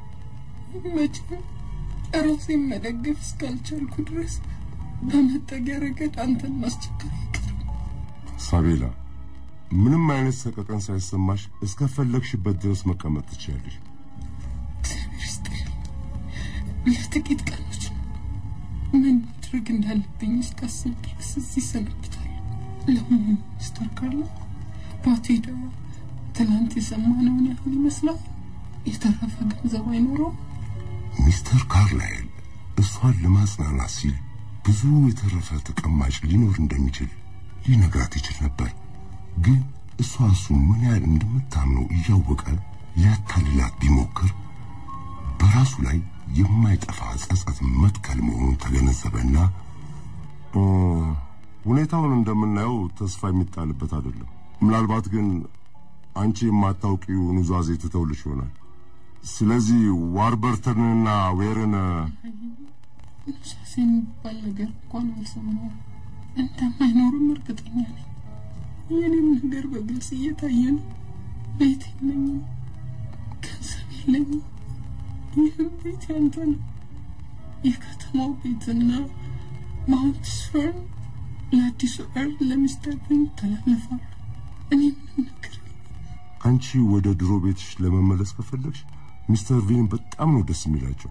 መቼም ራሴን መደገፍ እስካልቻልኩ ድረስ በመጠጊያ ረገድ አንተን ማስቸገር አይቀርም። ሳቤላ፣ ምንም አይነት ሰቀቀን ሳይሰማሽ እስከፈለግሽበት ድረስ መቀመጥ ትችያለሽ። እግዚአብሔር ይስጥልኝ። ለጥቂት ቀኖች ምን ማድረግ እንዳለብኝ እስካስብ ድረስ እዚህ ሰነብታለሁ። ለመሆኑ ሚስተር ካርላይል ባቴ ደዋ ትናንት የሰማነውን ያህል ይመስላል። የተረፈ ገንዘብ አይኖረው። ሚስተር ካርላይል እሷን ለማጽናናት ሲል ብዙ የተረፈ ተቀማጭ ሊኖር እንደሚችል ሊነግራት ይችል ነበር። ግን እሷ ምን ያህል እንደምታምነው እያወቀ ሊያታልላት ቢሞክር በራሱ ላይ የማይጠፋ ጸጸት መትከል መሆኑን ተገነዘበና ሁኔታውን እንደምናየው ተስፋ የሚጣልበት አይደለም። ምናልባት ግን አንቺ የማታውቂው ኑዛዜ ትተውልሽ ይሆናል። ስለዚህ ዋርበርተንና ዌርን ኑዛዜን ባል ነገር እንኳን አልሰማሁም። እንደማይኖርም እርግጠኛ ነኝ። የኔም ነገር በግልጽ እየታየ ነው። ቤት የለኝም፣ ገንዘብ የለኝም። ይህም ቤት ያንተ ነው። የከተማው ቤትና ማውንት ስፈርን ለአዲሱ እርድ ለሚስተር ቬን ተላለፋሉ። እኔ ምንም ነገር አንቺ ወደ ድሮ ቤትሽ ለመመለስ ከፈለግሽ ሚስተር ቬን በጣም ነው ደስ የሚላቸው።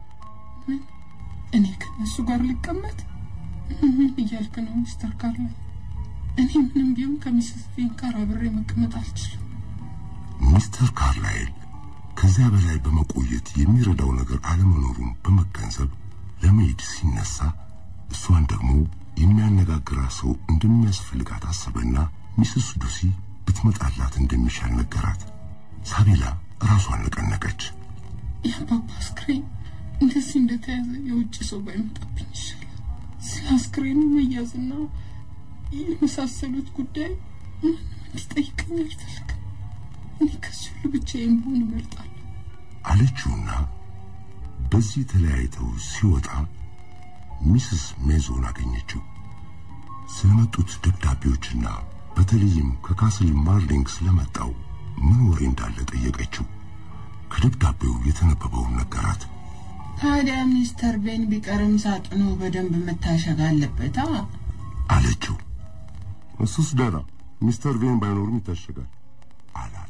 እኔ ከነሱ ጋር ልቀመጥ እያልክ ነው ሚስተር ካርላይል? እኔ ምንም ቢሆን ከሚስስ ቬን ጋር አብሬ መቀመጥ አልችልም። ሚስተር ካርላይል ከዚያ በላይ በመቆየት የሚረዳው ነገር አለመኖሩን በመገንዘብ ለመሄድ ሲነሳ እሷን ደግሞ የሚያነጋግራት ሰው እንደሚያስፈልጋት አሰበና ሚስስ ዱሲ ብትመጣላት እንደሚሻል ነገራት። ሳቤላ ራሷን ነቀነቀች። የአባባ አስክሬን እንደዚህ እንደተያዘ የውጭ ሰው ባይመጣብኝ ይሻላል። ስለ አስክሬኑ መያዝና የመሳሰሉት ጉዳይ ምንም እንዲጠይቀኝ አልፈልግም። እኔ ከዚህ ሁሉ ብቻዬን መሆን እመርጣለሁ አለችውና በዚህ ተለያይተው ሲወጣ ሚስስ ሜዞን አገኘችው። ስለመጡት ደብዳቤዎችና በተለይም ከካስል ማርሊንግ ስለመጣው ምን ወሬ እንዳለ ጠየቀችው። ከደብዳቤው የተነበበውን ነገራት። ታዲያ ሚስተር ቬን ቢቀርም ሳጥኑ በደንብ መታሸግ አለበት አለችው። እሱስ ደራ ሚስተር ቬን ባይኖርም ይታሸጋል አላት።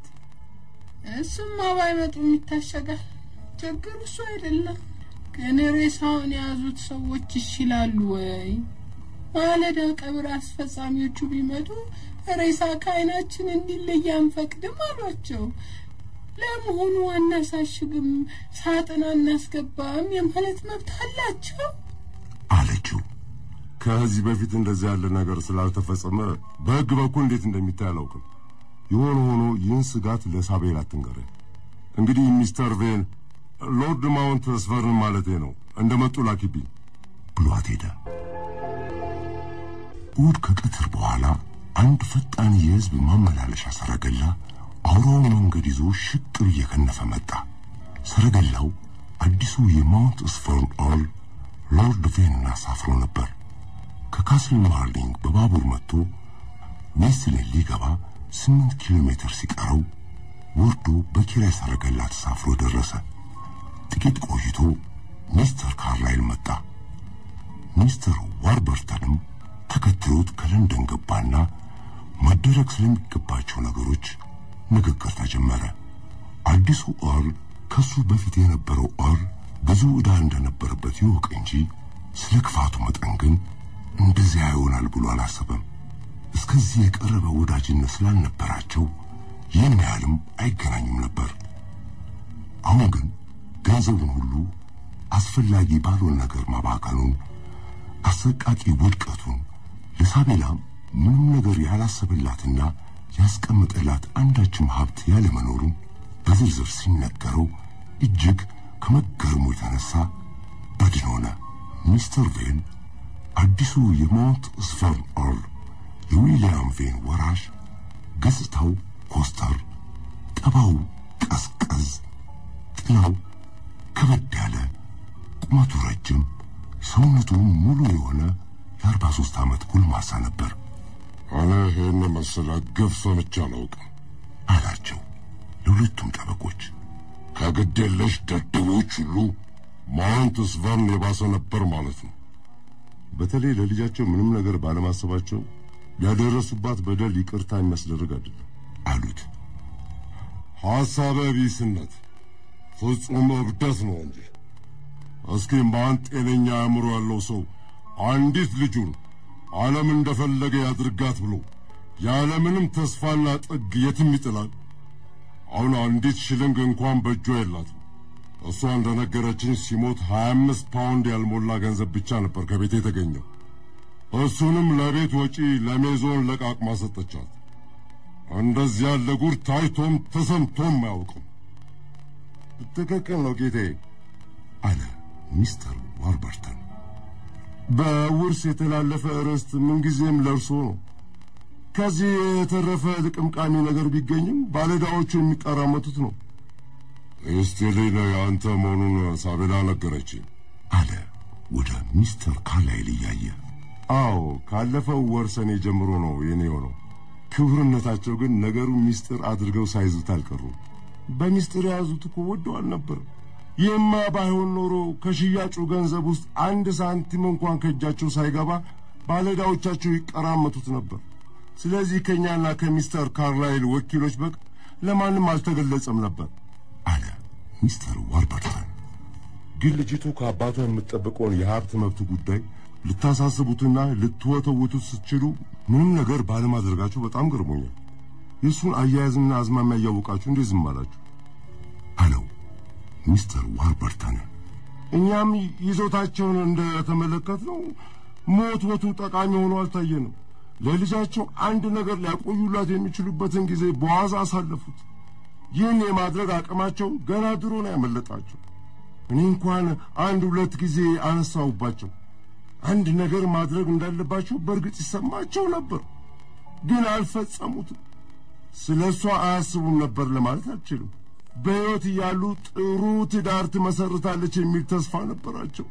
እሱማ ባይመጡም ይታሸጋል። ችግሩ እሱ አይደለም። ግን ሬሳውን የያዙት ሰዎች ይችላሉ ወይ? ማለዳ ቀብር አስፈጻሚዎቹ ቢመጡ ሬሳ ከዓይናችን እንዲለይ አንፈቅድም አሏቸው። ለመሆኑ አናሳሽግም፣ ሳጥን አናስገባም የማለት መብት አላቸው አለችው። ከዚህ በፊት እንደዚህ ያለ ነገር ስላልተፈጸመ በሕግ በኩል እንዴት እንደሚታይ አላውቅም። የሆነ ሆኖ ይህን ስጋት ለሳቤላ አትንገረኝ። እንግዲህ ሚስተር ቬን ሎርድ ማውንት ስፈርን ማለቴ ነው እንደመጡ ላኪብኝ ብሏት ሄደ። እሑድ ከቀትር በኋላ አንድ ፈጣን የሕዝብ ማመላለሻ ሰረገላ አውራውን መንገድ ይዞ ሽቅብ እየከነፈ መጣ። ሰረገላው አዲሱ የማውንት ስፈርን ኦል ሎርድ ቬንን አሳፍሮ ነበር። ከካስል ማርሊንግ በባቡር መጥቶ ዌስትሌን ሊገባ 8 ኪሎ ሜትር ሲቀረው ወርዶ በኪራይ ሰረገላ ተሳፍሮ ደረሰ። ጥቂት ቆይቶ ሚስተር ካርላይል መጣ። ሚስተር ዋርበርተንም ተከትሎት ከለንደን ገባና መደረግ ስለሚገባቸው ነገሮች ንግግር ተጀመረ። አዲሱ ኦል ከሱ በፊት የነበረው ኦል ብዙ ዕዳ እንደነበረበት ይወቅ እንጂ ስለ ክፋቱ መጠን ግን እንደዚያ ይሆናል ብሎ አላሰበም። እስከዚህ የቀረበ ወዳጅነት ስላልነበራቸው ይህን ያህልም አይገናኙም ነበር። አሁን ግን ገንዘቡን ሁሉ አስፈላጊ ባልሆነ ነገር ማባከኑን፣ አሰቃቂ ውድቀቱን፣ ለሳቤላ ምንም ነገር ያላሰበላትና ያስቀመጠላት አንዳችም ሀብት ያለመኖሩን በዝርዝር ሲነገረው እጅግ ከመገረሙ የተነሳ በድን ሆነ። ሚስተር ቬን አዲሱ የማውንት ስፈርን ኦል የዊሊያም ቬን ወራሽ፣ ገጽታው ኮስተር፣ ጠባው ቀዝቀዝ፣ ጥላው ከበድ ያለ፣ ቁመቱ ረጅም፣ ሰውነቱ ሙሉ የሆነ የ43 ዓመት ጎልማሳ ነበር። እኔ ይህን መሰለ ግፍ ሰምቼ አላውቅም አላቸው ለሁለቱም ጠበቆች። ከግዴለሽ ደደቦች ሁሉ ማውንት ስፈርን የባሰ ነበር ማለት ነው። በተለይ ለልጃቸው ምንም ነገር ባለማሰባቸው ያደረሱባት በደል ይቅርታ የሚያስደርግ አይደለም አሉት። ሐሳበ ቢስነት ፍጹም እብደት ነው እንጂ። እስኪ ማን ጤነኛ አእምሮ ያለው ሰው አንዲት ልጁን ዓለም እንደፈለገ ያድርጋት ብሎ ያለምንም ተስፋና ጥግ የትም ይጥላል? አሁን አንዲት ሽልንግ እንኳን በእጇ የላትም። እሷ እንደነገረችኝ ሲሞት 25 ፓውንድ ያልሞላ ገንዘብ ብቻ ነበር ከቤት የተገኘው። እሱንም ለቤት ወጪ ለሜዞን ለቃቅማ ሰጠቻት። እንደዚህ ያለ ጉድ ታይቶም ተሰምቶም አያውቅም። ትክክል ነው ጌቴ አለ ሚስተር ዋርበርተን። በውርስ የተላለፈ ርስት ምንጊዜም ለርሶ ነው። ከዚህ የተረፈ ልቅምቃሚ ነገር ቢገኝም ባለዳዎቹ የሚቀራመቱት ነው። እስቲ ላይ አንተ መሆኑን ሳቤላ ነገረችኝ አለ ወደ ሚስተር ካርላይል እያየ። አዎ ካለፈው ወር ሰኔ ጀምሮ ነው የኔው ነው። ክቡርነታቸው ግን ነገሩ ሚስጥር አድርገው ሳይዙት አልቀሩም። በሚስጥር የያዙት እኮ ወደው አልነበረም። ይህማ ባይሆን ኖሮ ከሽያጩ ገንዘብ ውስጥ 1 ሳንቲም እንኳን ከእጃቸው ሳይገባ ባለዳዎቻቸው ይቀራመቱት ነበር። ስለዚህ ከኛና ከሚስተር ካርላይል ወኪሎች በቅ ለማንም አልተገለጸም ነበር አለ ሚስተር ዋርበርተን። ግን ልጅቱ ከአባቷ የምትጠብቀውን የሀብት መብት ጉዳይ ልታሳስቡትና ልትወተውቱት ስትችሉ ምንም ነገር ባለማድረጋችሁ በጣም ገርሞኛል። የእሱን አያያዝና አዝማሚያ እያወቃችሁ እንዴት ዝም አላችሁ? አለው ሚስተር ዋርበርተን። እኛም ይዞታቸውን እንደተመለከትነው ሞትወቱ ጠቃሚ ሆኖ አልታየንም። ለልጃቸው አንድ ነገር ሊያቆዩላት የሚችሉበትን ጊዜ በዋዛ አሳለፉት። ይህን የማድረግ አቅማቸው ገና ድሮ ነው ያመለጣቸው። እኔ እንኳን 1-2 ጊዜ አነሳውባቸው። አንድ ነገር ማድረግ እንዳለባቸው በእርግጥ ይሰማቸው ነበር፣ ግን አልፈጸሙትም። ስለሷ አያስቡም ነበር ለማለት አልችልም። በሕይወት እያሉ ጥሩ ትዳር ትመሰርታለች የሚል ተስፋ ነበራቸው።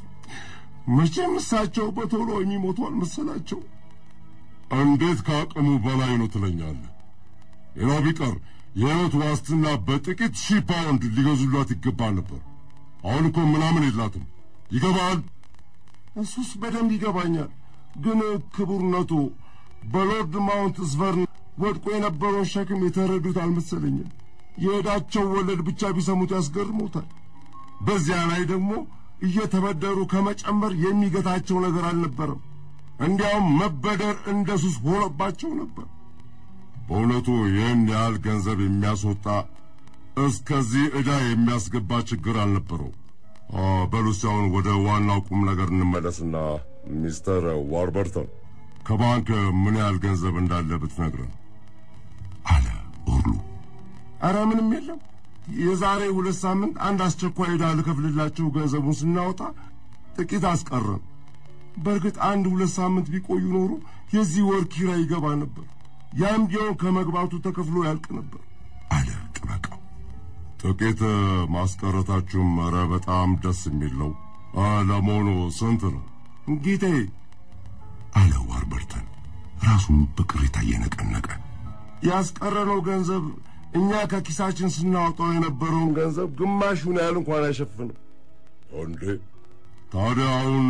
መቼም እሳቸው በቶሎ የሚሞቱ አልመሰላቸው። እንዴት ከአቅሙ በላይ ነው ትለኛለህ? ሌላው ቢቀር የሕይወት ዋስትና በጥቂት 1000 ፓውንድ ሊገዙላት ይገባ ነበር። አሁን እኮ ምናምን የላትም። ይገባል? እሱስ በደንብ ይገባኛል። ግን ክቡርነቱ በሎርድ ማውንት ስቨርን ወድቆ የነበረውን ሸክም የተረዱት አልመሰለኝም። የዕዳቸው ወለድ ብቻ ቢሰሙት ያስገርሙታል። በዚያ ላይ ደግሞ እየተበደሩ ከመጨመር የሚገታቸው ነገር አልነበረም። እንዲያውም መበደር እንደ ሱስ ሆኖባቸው ነበር። በእውነቱ ይህን ያህል ገንዘብ የሚያስወጣ እስከዚህ ዕዳ የሚያስገባ ችግር አልነበረው። በሉሲያውን ወደ ዋናው ቁም ነገር እንመለስና ሚስተር ዋርበርተን ከባንክ ምን ያህል ገንዘብ እንዳለ ብትነግረን አለ ኦርሉ። ኧረ ምንም የለም። የዛሬ 2 ሳምንት አንድ አስቸኳይ ዕዳ ልከፍልላቸው ገንዘቡን ስናወጣ ጥቂት አስቀረን። በእርግጥ 1-2 ሳምንት ቢቆዩ ኖሮ የዚህ ወር ኪራይ ይገባ ነበር። ያም ቢሆን ከመግባቱ ተከፍሎ ያልቅ ነበር አለ ጥበቃው። ጥቂት ማስቀረታችሁም ኧረ በጣም ደስ የሚል ነው። ለመሆኑ ስንት ነው ጌታዬ? አለ ዋርበርተን ራሱን በቅሬታ እየነቀነቀ። ያስቀረነው ገንዘብ እኛ ከኪሳችን ስናወጣው የነበረውን ገንዘብ ግማሹን ያህል እንኳን አይሸፍንም። እንዴ ታዲያ አሁን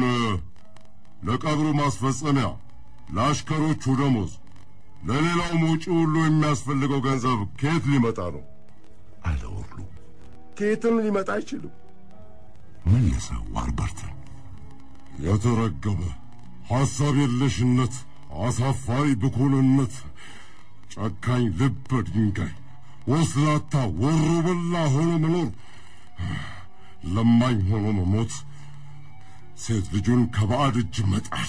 ለቀብሩ ማስፈጸሚያ፣ ለአሽከሮቹ ደሞዝ፣ ለሌላው ወጪ ሁሉ የሚያስፈልገው ገንዘብ ከየት ሊመጣ ነው? አለ ኦርሉ። ከየትም ሊመጣ አይችልም መለሰ ዋርበርተን። የተረገመ ሐሳብ የለሽነት፣ አሳፋሪ ብኩንነት፣ ጨካኝ ልበ ድንጋይ፣ ወስላታ ወሮ በላ ሆኖ መኖር፣ ለማኝ ሆኖ መሞት፣ ሴት ልጁን ከባዕድ እጅ መጣል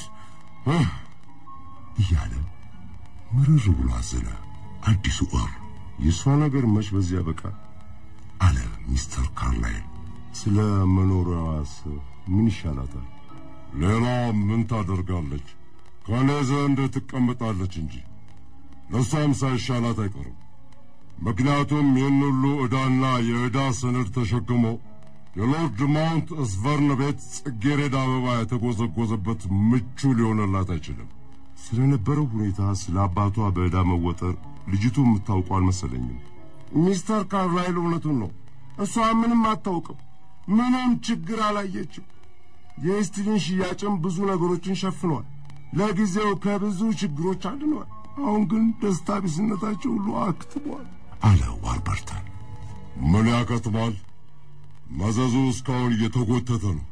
እያለ ምርር ብሎ አዘነ አዲሱ ኦርሉ። የሷ ነገር መች በዚያ በቃ አለ ሚስተር ካርላይል። ስለ መኖሪያዋስ ምን ይሻላታል? ሌላ ምን ታደርጋለች? ከኔ ዘንድ ትቀመጣለች እንጂ ለሷም ሳይሻላት አይቀርም። ምክንያቱም ይህን ሁሉ ዕዳና የዕዳ ሰነድ ተሸክሞ የሎርድ ማውንት ስቨርን ቤት ጽጌረዳ አበባ የተጎዘጎዘበት ምቹ ሊሆንላት አይችልም። ስለነበረው ሁኔታ ስለ አባቷ በዕዳ መወጠር ልጅቱ የምታውቀው አልመሰለኝም። ሚስተር ካርላይል እውነቱን ነው። እሷ ምንም አታውቅም። ምንም ችግር አላየችም። የስቲሊን ሽያጭም ብዙ ነገሮችን ሸፍኗል። ለጊዜው ከብዙ ችግሮች አድኗል። አሁን ግን ደስታ ቢስነታቸው ሁሉ አክትሟል አለ ዋርበርተን። ምን ያከትማል? መዘዙ እስካሁን እየተጎተተ ነው።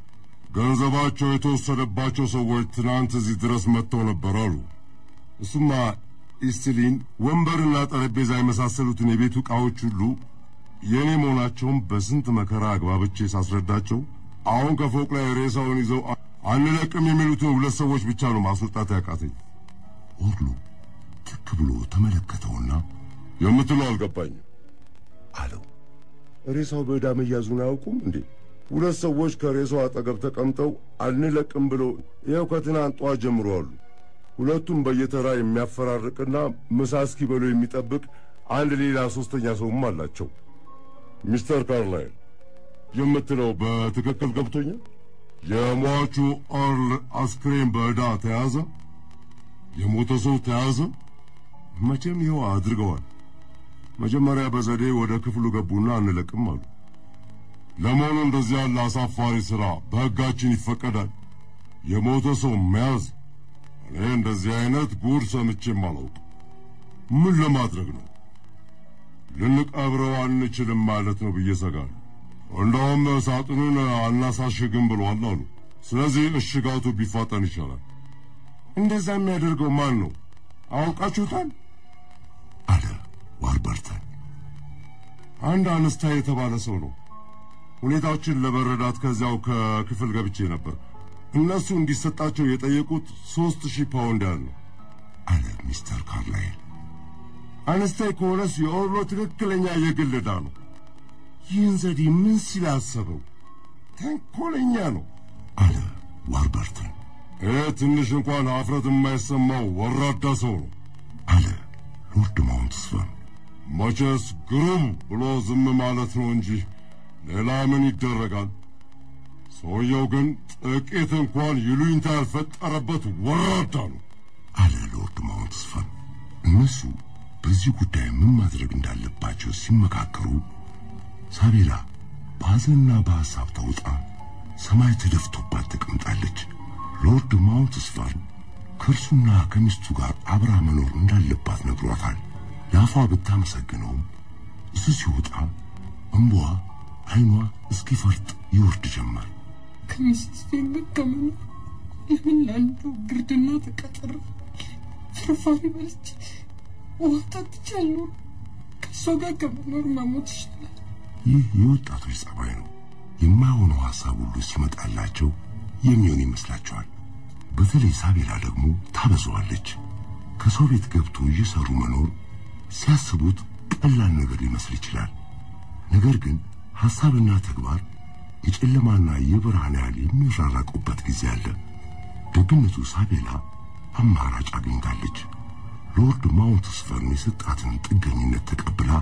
ገንዘባቸው የተወሰደባቸው ሰዎች ትናንት እዚህ ድረስ መጥተው ነበር አሉ። እሱማ ኢስትሊን ወንበርና ጠረጴዛ የመሳሰሉትን የቤቱ ዕቃዎች ሁሉ የኔ መሆናቸውን በስንት መከራ አግባብቼ ሳስረዳቸው አሁን ከፎቅ ላይ ሬሳውን ይዘው አንለቅም የሚሉትን ሁለት ሰዎች ብቻ ነው ማስወጣት ያቃተኝ። ኦርሉ ትክ ብሎ ተመለከተውና የምትለው አልገባኝም አለው። ሬሳው በዕዳ መያዙን አያውቁም እንዴ? ሁለት ሰዎች ከሬሳው አጠገብ ተቀምጠው አንለቅም ብለው ይኸው ከትናንት ጠዋት ጀምሮ አሉ። ሁለቱም በየተራ የሚያፈራርቅና ምሳ እስኪበሉ የሚጠብቅ አንድ ሌላ ሶስተኛ ሰውም አላቸው። ሚስተር ካርላይል የምትለው በትክክል ገብቶኛል? የሟቹ ኦርል አስክሬን በዕዳ ተያዘ? የሞተ ሰው ተያዘ? መቼም ይኸው አድርገዋል። መጀመሪያ በዘዴ ወደ ክፍሉ ገቡና አንለቅም አሉ። ለመሆኑ እንደዚህ ያለ አሳፋሪ ሥራ በሕጋችን ይፈቀዳል? የሞተ ሰው መያዝ? እኔ እንደዚህ አይነት ጉድ ሰምቼም አላውቅም። ምን ለማድረግ ነው? ልንቀብረው አንችልም ማለት ነው ብዬ ሰጋለሁ። እንደውም ሳጥኑን አናሳሽግም ብለዋል አሉ። ስለዚህ እሽጋቱ ቢፋጠን ይሻላል። እንደዛ የሚያደርገው ማን ነው? አውቃችሁታል? አለ ዋርበርተን። አንድ አነስታ የተባለ ሰው ነው። ሁኔታዎችን ለመረዳት ከዚያው ከክፍል ገብቼ ነበር። እነሱ እንዲሰጣቸው የጠየቁት 3000 ፓውንድ ያህል ነው አለ ሚስተር ካርላይል። አነስታይ ከሆነስ የኦርሎ ትክክለኛ የግል ዕዳ ነው። ይህን ዘዴ ምን ሲላሰበው? ተንኮለኛ ነው አለ ዋርበርተን። ትንሽ እንኳን አፍረት የማይሰማው ወራዳ ሰው ነው አለ ሎርድ ማውንትስፈን። መቼስ ግሩም ብሎ ዝም ማለት ነው እንጂ ሌላ ምን ይደረጋል? ሰውየው ግን ጥቂት እንኳን ይሉኝታ ያልፈጠረበት ወራዳ ነው አለ ሎርድ ማውንትስፈን። እነሱ በዚህ ጉዳይ ምን ማድረግ እንዳለባቸው ሲመካከሩ ሳቤላ በሐዘንና በሐሳብ ተውጣ ሰማይ ተደፍቶባት ተቀምጣለች። ሎርድ ማውንትስፈን ከእርሱና ከሚስቱ ጋር አብራ መኖር እንዳለባት ነግሯታል። ለአፏ ብታመሰግነውም እሱ ሲወጣ እንቧ ዓይኗ እስኪፈርጥ ይወርድ ጀመር። ከሚስት ጋር ከመኖር ለምን ለአንዱ ግርድና ተቀጠረ? ፍርፋሪ በልቼ ውሃ ጠጥቻለሁ። ከእሷ ጋር ከመኖር መሞት ይሻላል። ይህ የወጣቶች ጸባይ ነው። የማይሆነው ሐሳብ ሁሉ ሲመጣላቸው የሚሆን ይመስላቸዋል። በተለይ ሳቤላ ደግሞ ታበዛዋለች። ከሰው ቤት ገብቶ እየሰሩ መኖር ሲያስቡት ቀላል ነገር ሊመስል ይችላል። ነገር ግን ሐሳብና ተግባር የጨለማና የብርሃን ያህል የሚራራቁበት ጊዜ አለ። ደግነቱ ሳቤላ አማራጭ አግኝታለች። ሎርድ ማውንትስፈን የሰጣትን ጥገኝነት ተቀብላ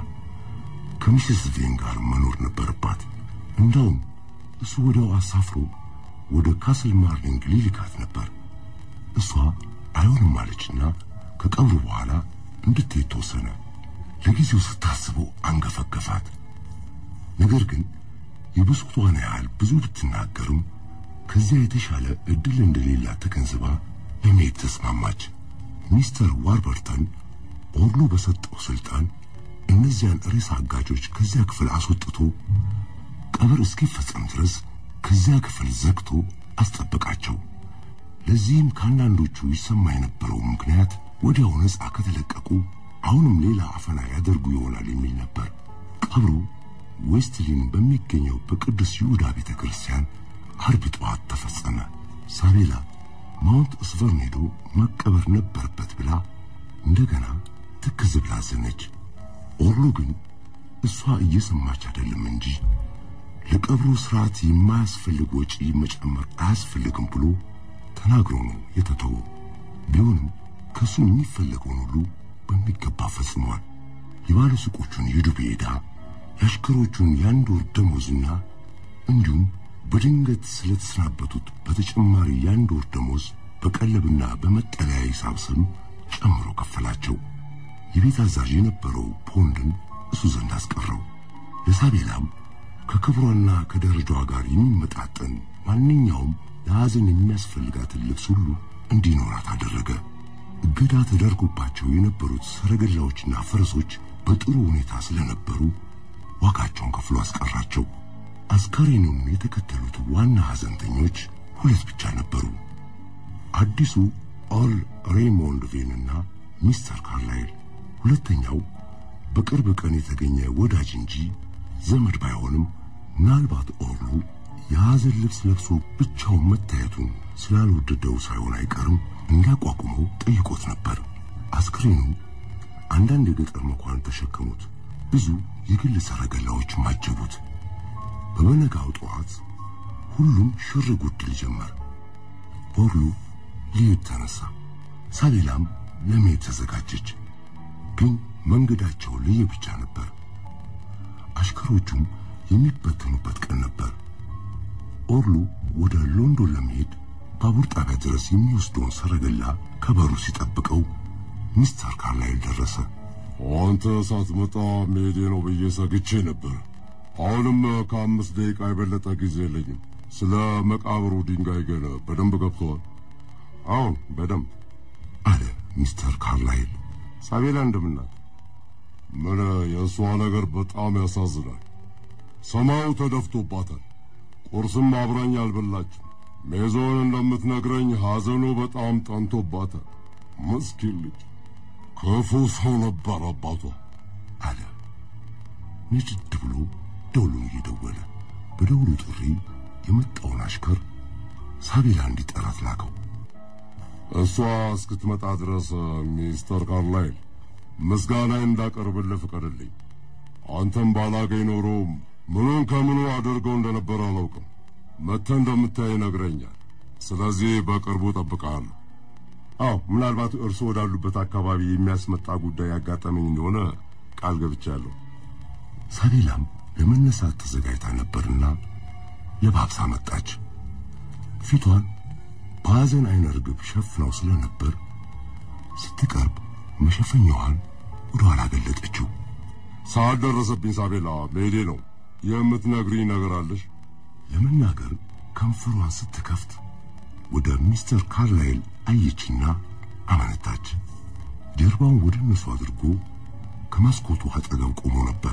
ከሚስስ ቬን ጋር መኖር ነበረባት። እንደውም እሱ ወዲያው አሳፍሮ ወደ ካስል ማርሊንግ ሊልካት ነበር። እሷ አይሆንም አለችና ከቀብሩ በኋላ እንድትሄድ ተወሰነ። ለጊዜው ስታስበው አንገፈገፋት። ነገር ግን የብሶቷን ያህል ብዙ ብትናገርም ከዚያ የተሻለ እድል እንደሌላ ተገንዝባ ለመሄድ ተስማማች። ሚስተር ዋርበርተን ኦርሉ በሰጠው ስልጣን እነዚያን ሬሳ አጋጆች ከዚያ ክፍል አስወጥቶ ቀብር እስኪፈጸም ድረስ ከዚያ ክፍል ዘግቶ አስጠበቃቸው። ለዚህም ከአንዳንዶቹ ይሰማ የነበረው ምክንያት ወዲያው ነጻ ከተለቀቁ አሁንም ሌላ አፈና ያደርጉ ይሆናል የሚል ነበር። ቀብሩ ዌስትሊን በሚገኘው በቅዱስ ይሁዳ ቤተ ክርስቲያን አርብ ጠዋት ተፈጸመ። ሳቤላ ማውንት ስቨርን ሄዶ መቀበር ነበረበት ብላ እንደገና ትክዝ ብላ አዘነች። ኦርሉ ግን እሷ እየሰማች አይደለም እንጂ ለቀብሩ ስርዓት የማያስፈልግ ወጪ መጨመር አያስፈልግም ብሎ ተናግሮ ነው የተተወው። ቢሆንም ከሱ የሚፈለገውን ሁሉ በሚገባ ፈጽሟል። የባለ ሱቆቹን የዱቤ ዕዳ፣ የአሽከሮቹን የአንድ ወር ደሞዝና እንዲሁም በድንገት ስለተሰናበቱት በተጨማሪ የአንድ ወር ደሞዝ በቀለብና በመጠለያ ሂሳብ ስም ጨምሮ ከፈላቸው። የቤት አዛዥ የነበረው ፖንድን እሱ ዘንድ አስቀረው። ለሳቤላም ከክብሯና ከደረጃዋ ጋር የሚመጣጠን ማንኛውም ለሐዘን የሚያስፈልጋትን ልብስ ሁሉ እንዲኖራት አደረገ። እገዳ ተደርጎባቸው የነበሩት ሰረገላዎችና ፈረሶች በጥሩ ሁኔታ ስለነበሩ ዋጋቸውን ከፍሎ አስቀራቸው። አስከሬኑን የተከተሉት ዋና ሐዘንተኞች ሁለት ብቻ ነበሩ። አዲሱ ኦል ሬይሞንድ ቬንና ሚስተር ካርላይል ሁለተኛው በቅርብ ቀን የተገኘ ወዳጅ እንጂ ዘመድ ባይሆንም ምናልባት ኦርሉ የሐዘን ልብስ ለብሶ ብቻውን መታየቱን ስላልወደደው ሳይሆን አይቀርም እንዲያቋቁመው ጠይቆት ነበር። አስክሬኑ አንዳንድ የገጠር መኳን ተሸከሙት፣ ብዙ የግል ሰረገላዎች ማጀቡት። በመነጋው ጠዋት ሁሉም ሽር ጉድ ጀመር። ኦርሉ ሊሄድ ተነሳ፣ ሳቤላም ለመሄድ ተዘጋጀች። ግን መንገዳቸው ለየብቻ ነበር። አሽከሮቹም የሚበተኑበት ቀን ነበር። ኦርሉ ወደ ሎንዶን ለመሄድ ባቡር ጣቢያ ድረስ የሚወስደውን ሰረገላ ከበሩ ሲጠብቀው ሚስተር ካርላይል ደረሰ። አንተ ሳትመጣ መሄዴ ነው ብዬ ሰግቼ ነበር። አሁንም ከ5 ደቂቃ የበለጠ ጊዜ የለኝም። ስለ መቃብሩ ድንጋይ ግን በደንብ ገብቷል? አሁን በደንብ አለ ሚስተር ካርላይል። ሳቤላ እንደምናት? ምን የእሷ ነገር በጣም ያሳዝናል። ሰማዩ ተደፍቶባታል። ቁርስም አብራኝ አልበላችም። ሜዞን እንደምትነግረኝ ሐዘኑ በጣም ጠንቶባታል። ምስኪን ልጅ፣ ክፉ ሰው ነበር አባቷ አለ ንድድ ብሎ ደውሉን እየደወለ። በደውሉ ጥሪ የመጣውን አሽከር ሳቤላ እንዲጠራት ላከው። እሷ እስክትመጣ ድረስ ሚስተር ካርላይል ምስጋናዬን እንዳቀርብልህ ፍቀድልኝ። አንተም ባላገኝ ኖሮ ምኑን ከምኑ አድርገው እንደነበር አላውቅም። መተህ እንደምታይ ነግረኛል። ስለዚህ በቅርቡ እጠብቅሃለሁ። አዎ፣ ምናልባት እርሱ ወዳሉበት አካባቢ የሚያስመጣ ጉዳይ ያጋጠመኝ እንደሆነ ቃል ገብቻለሁ። ሳቤላም ለመነሳት ተዘጋጅታ ነበርና ለባብሳ መጣች። ፊቷን በሐዘን አይነ ርግብ ሸፍናው ስለነበር ስትቀርብ መሸፈኛዋን ወደ ኋላ ገለጠችው። ሰዓት ደረሰብኝ ሳቤላ፣ መሄዴ ነው። የምትነግሪኝ ነገር አለሽ? ለመናገር ከንፈሯን ስትከፍት ወደ ሚስተር ካርላይል አየችና አመነታች። ጀርባውን ወደ እነሱ አድርጎ ከመስኮቱ አጠገብ ቆሞ ነበር።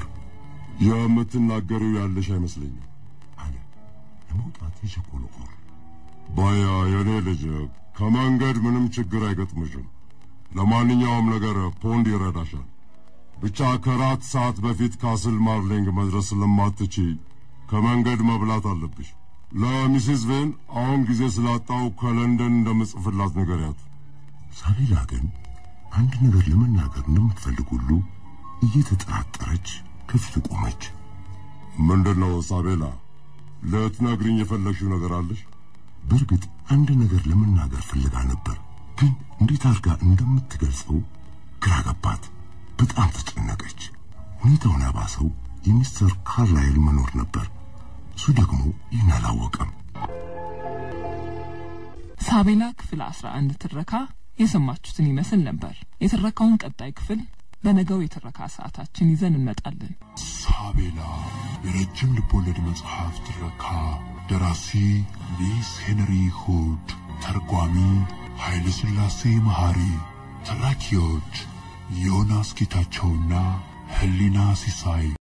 የምትናገሪው ያለሽ አይመስለኝም አለ ለመውጣት የቸኮለው ኦርሉ። ባያ የኔ ልጅ፣ ከመንገድ ምንም ችግር አይገጥምሽም። ለማንኛውም ነገር ፖንድ ይረዳሻል። ብቻ ከራት ሰዓት በፊት ካስል ማርሊንግ መድረስ ስለማትችይ ከመንገድ መብላት አለብሽ። ለሚስስ ቬን አሁን ጊዜ ስላጣው ከለንደን እንደምጽፍላት ንገሪያት። ሳቤላ ግን አንድ ነገር ለመናገር እንደምትፈልግ ሁሉ እየተጠራጠረች ከፊቱ ቆመች። ምንድነው ሳቤላ? ልትነግሪኝ የፈለግሽው ነገር አለሽ? በእርግጥ አንድ ነገር ለመናገር ፈልጋ ነበር፣ ግን እንዴት አድርጋ እንደምትገልጸው ግራ ገባት። በጣም ተጨነቀች። ሁኔታውን ያባሰው የሚስተር ካርላይል መኖር ነበር። እሱ ደግሞ ይህን አላወቀም። ሳቤላ ክፍል 11 ትረካ የሰማችሁትን ይመስል ነበር። የትረካውን ቀጣይ ክፍል በነገው የትረካ ሰዓታችን ይዘን እንመጣለን። ሳቤላ የረጅም ልቦለድ መጽሐፍ ትረካ፣ ደራሲ ሊስ ሄንሪ ሁድ፣ ተርጓሚ ኃይለ ሥላሴ መሐሪ፣ ተራኪዎች ዮናስ ጌታቸውና ህሊና ሲሳይ።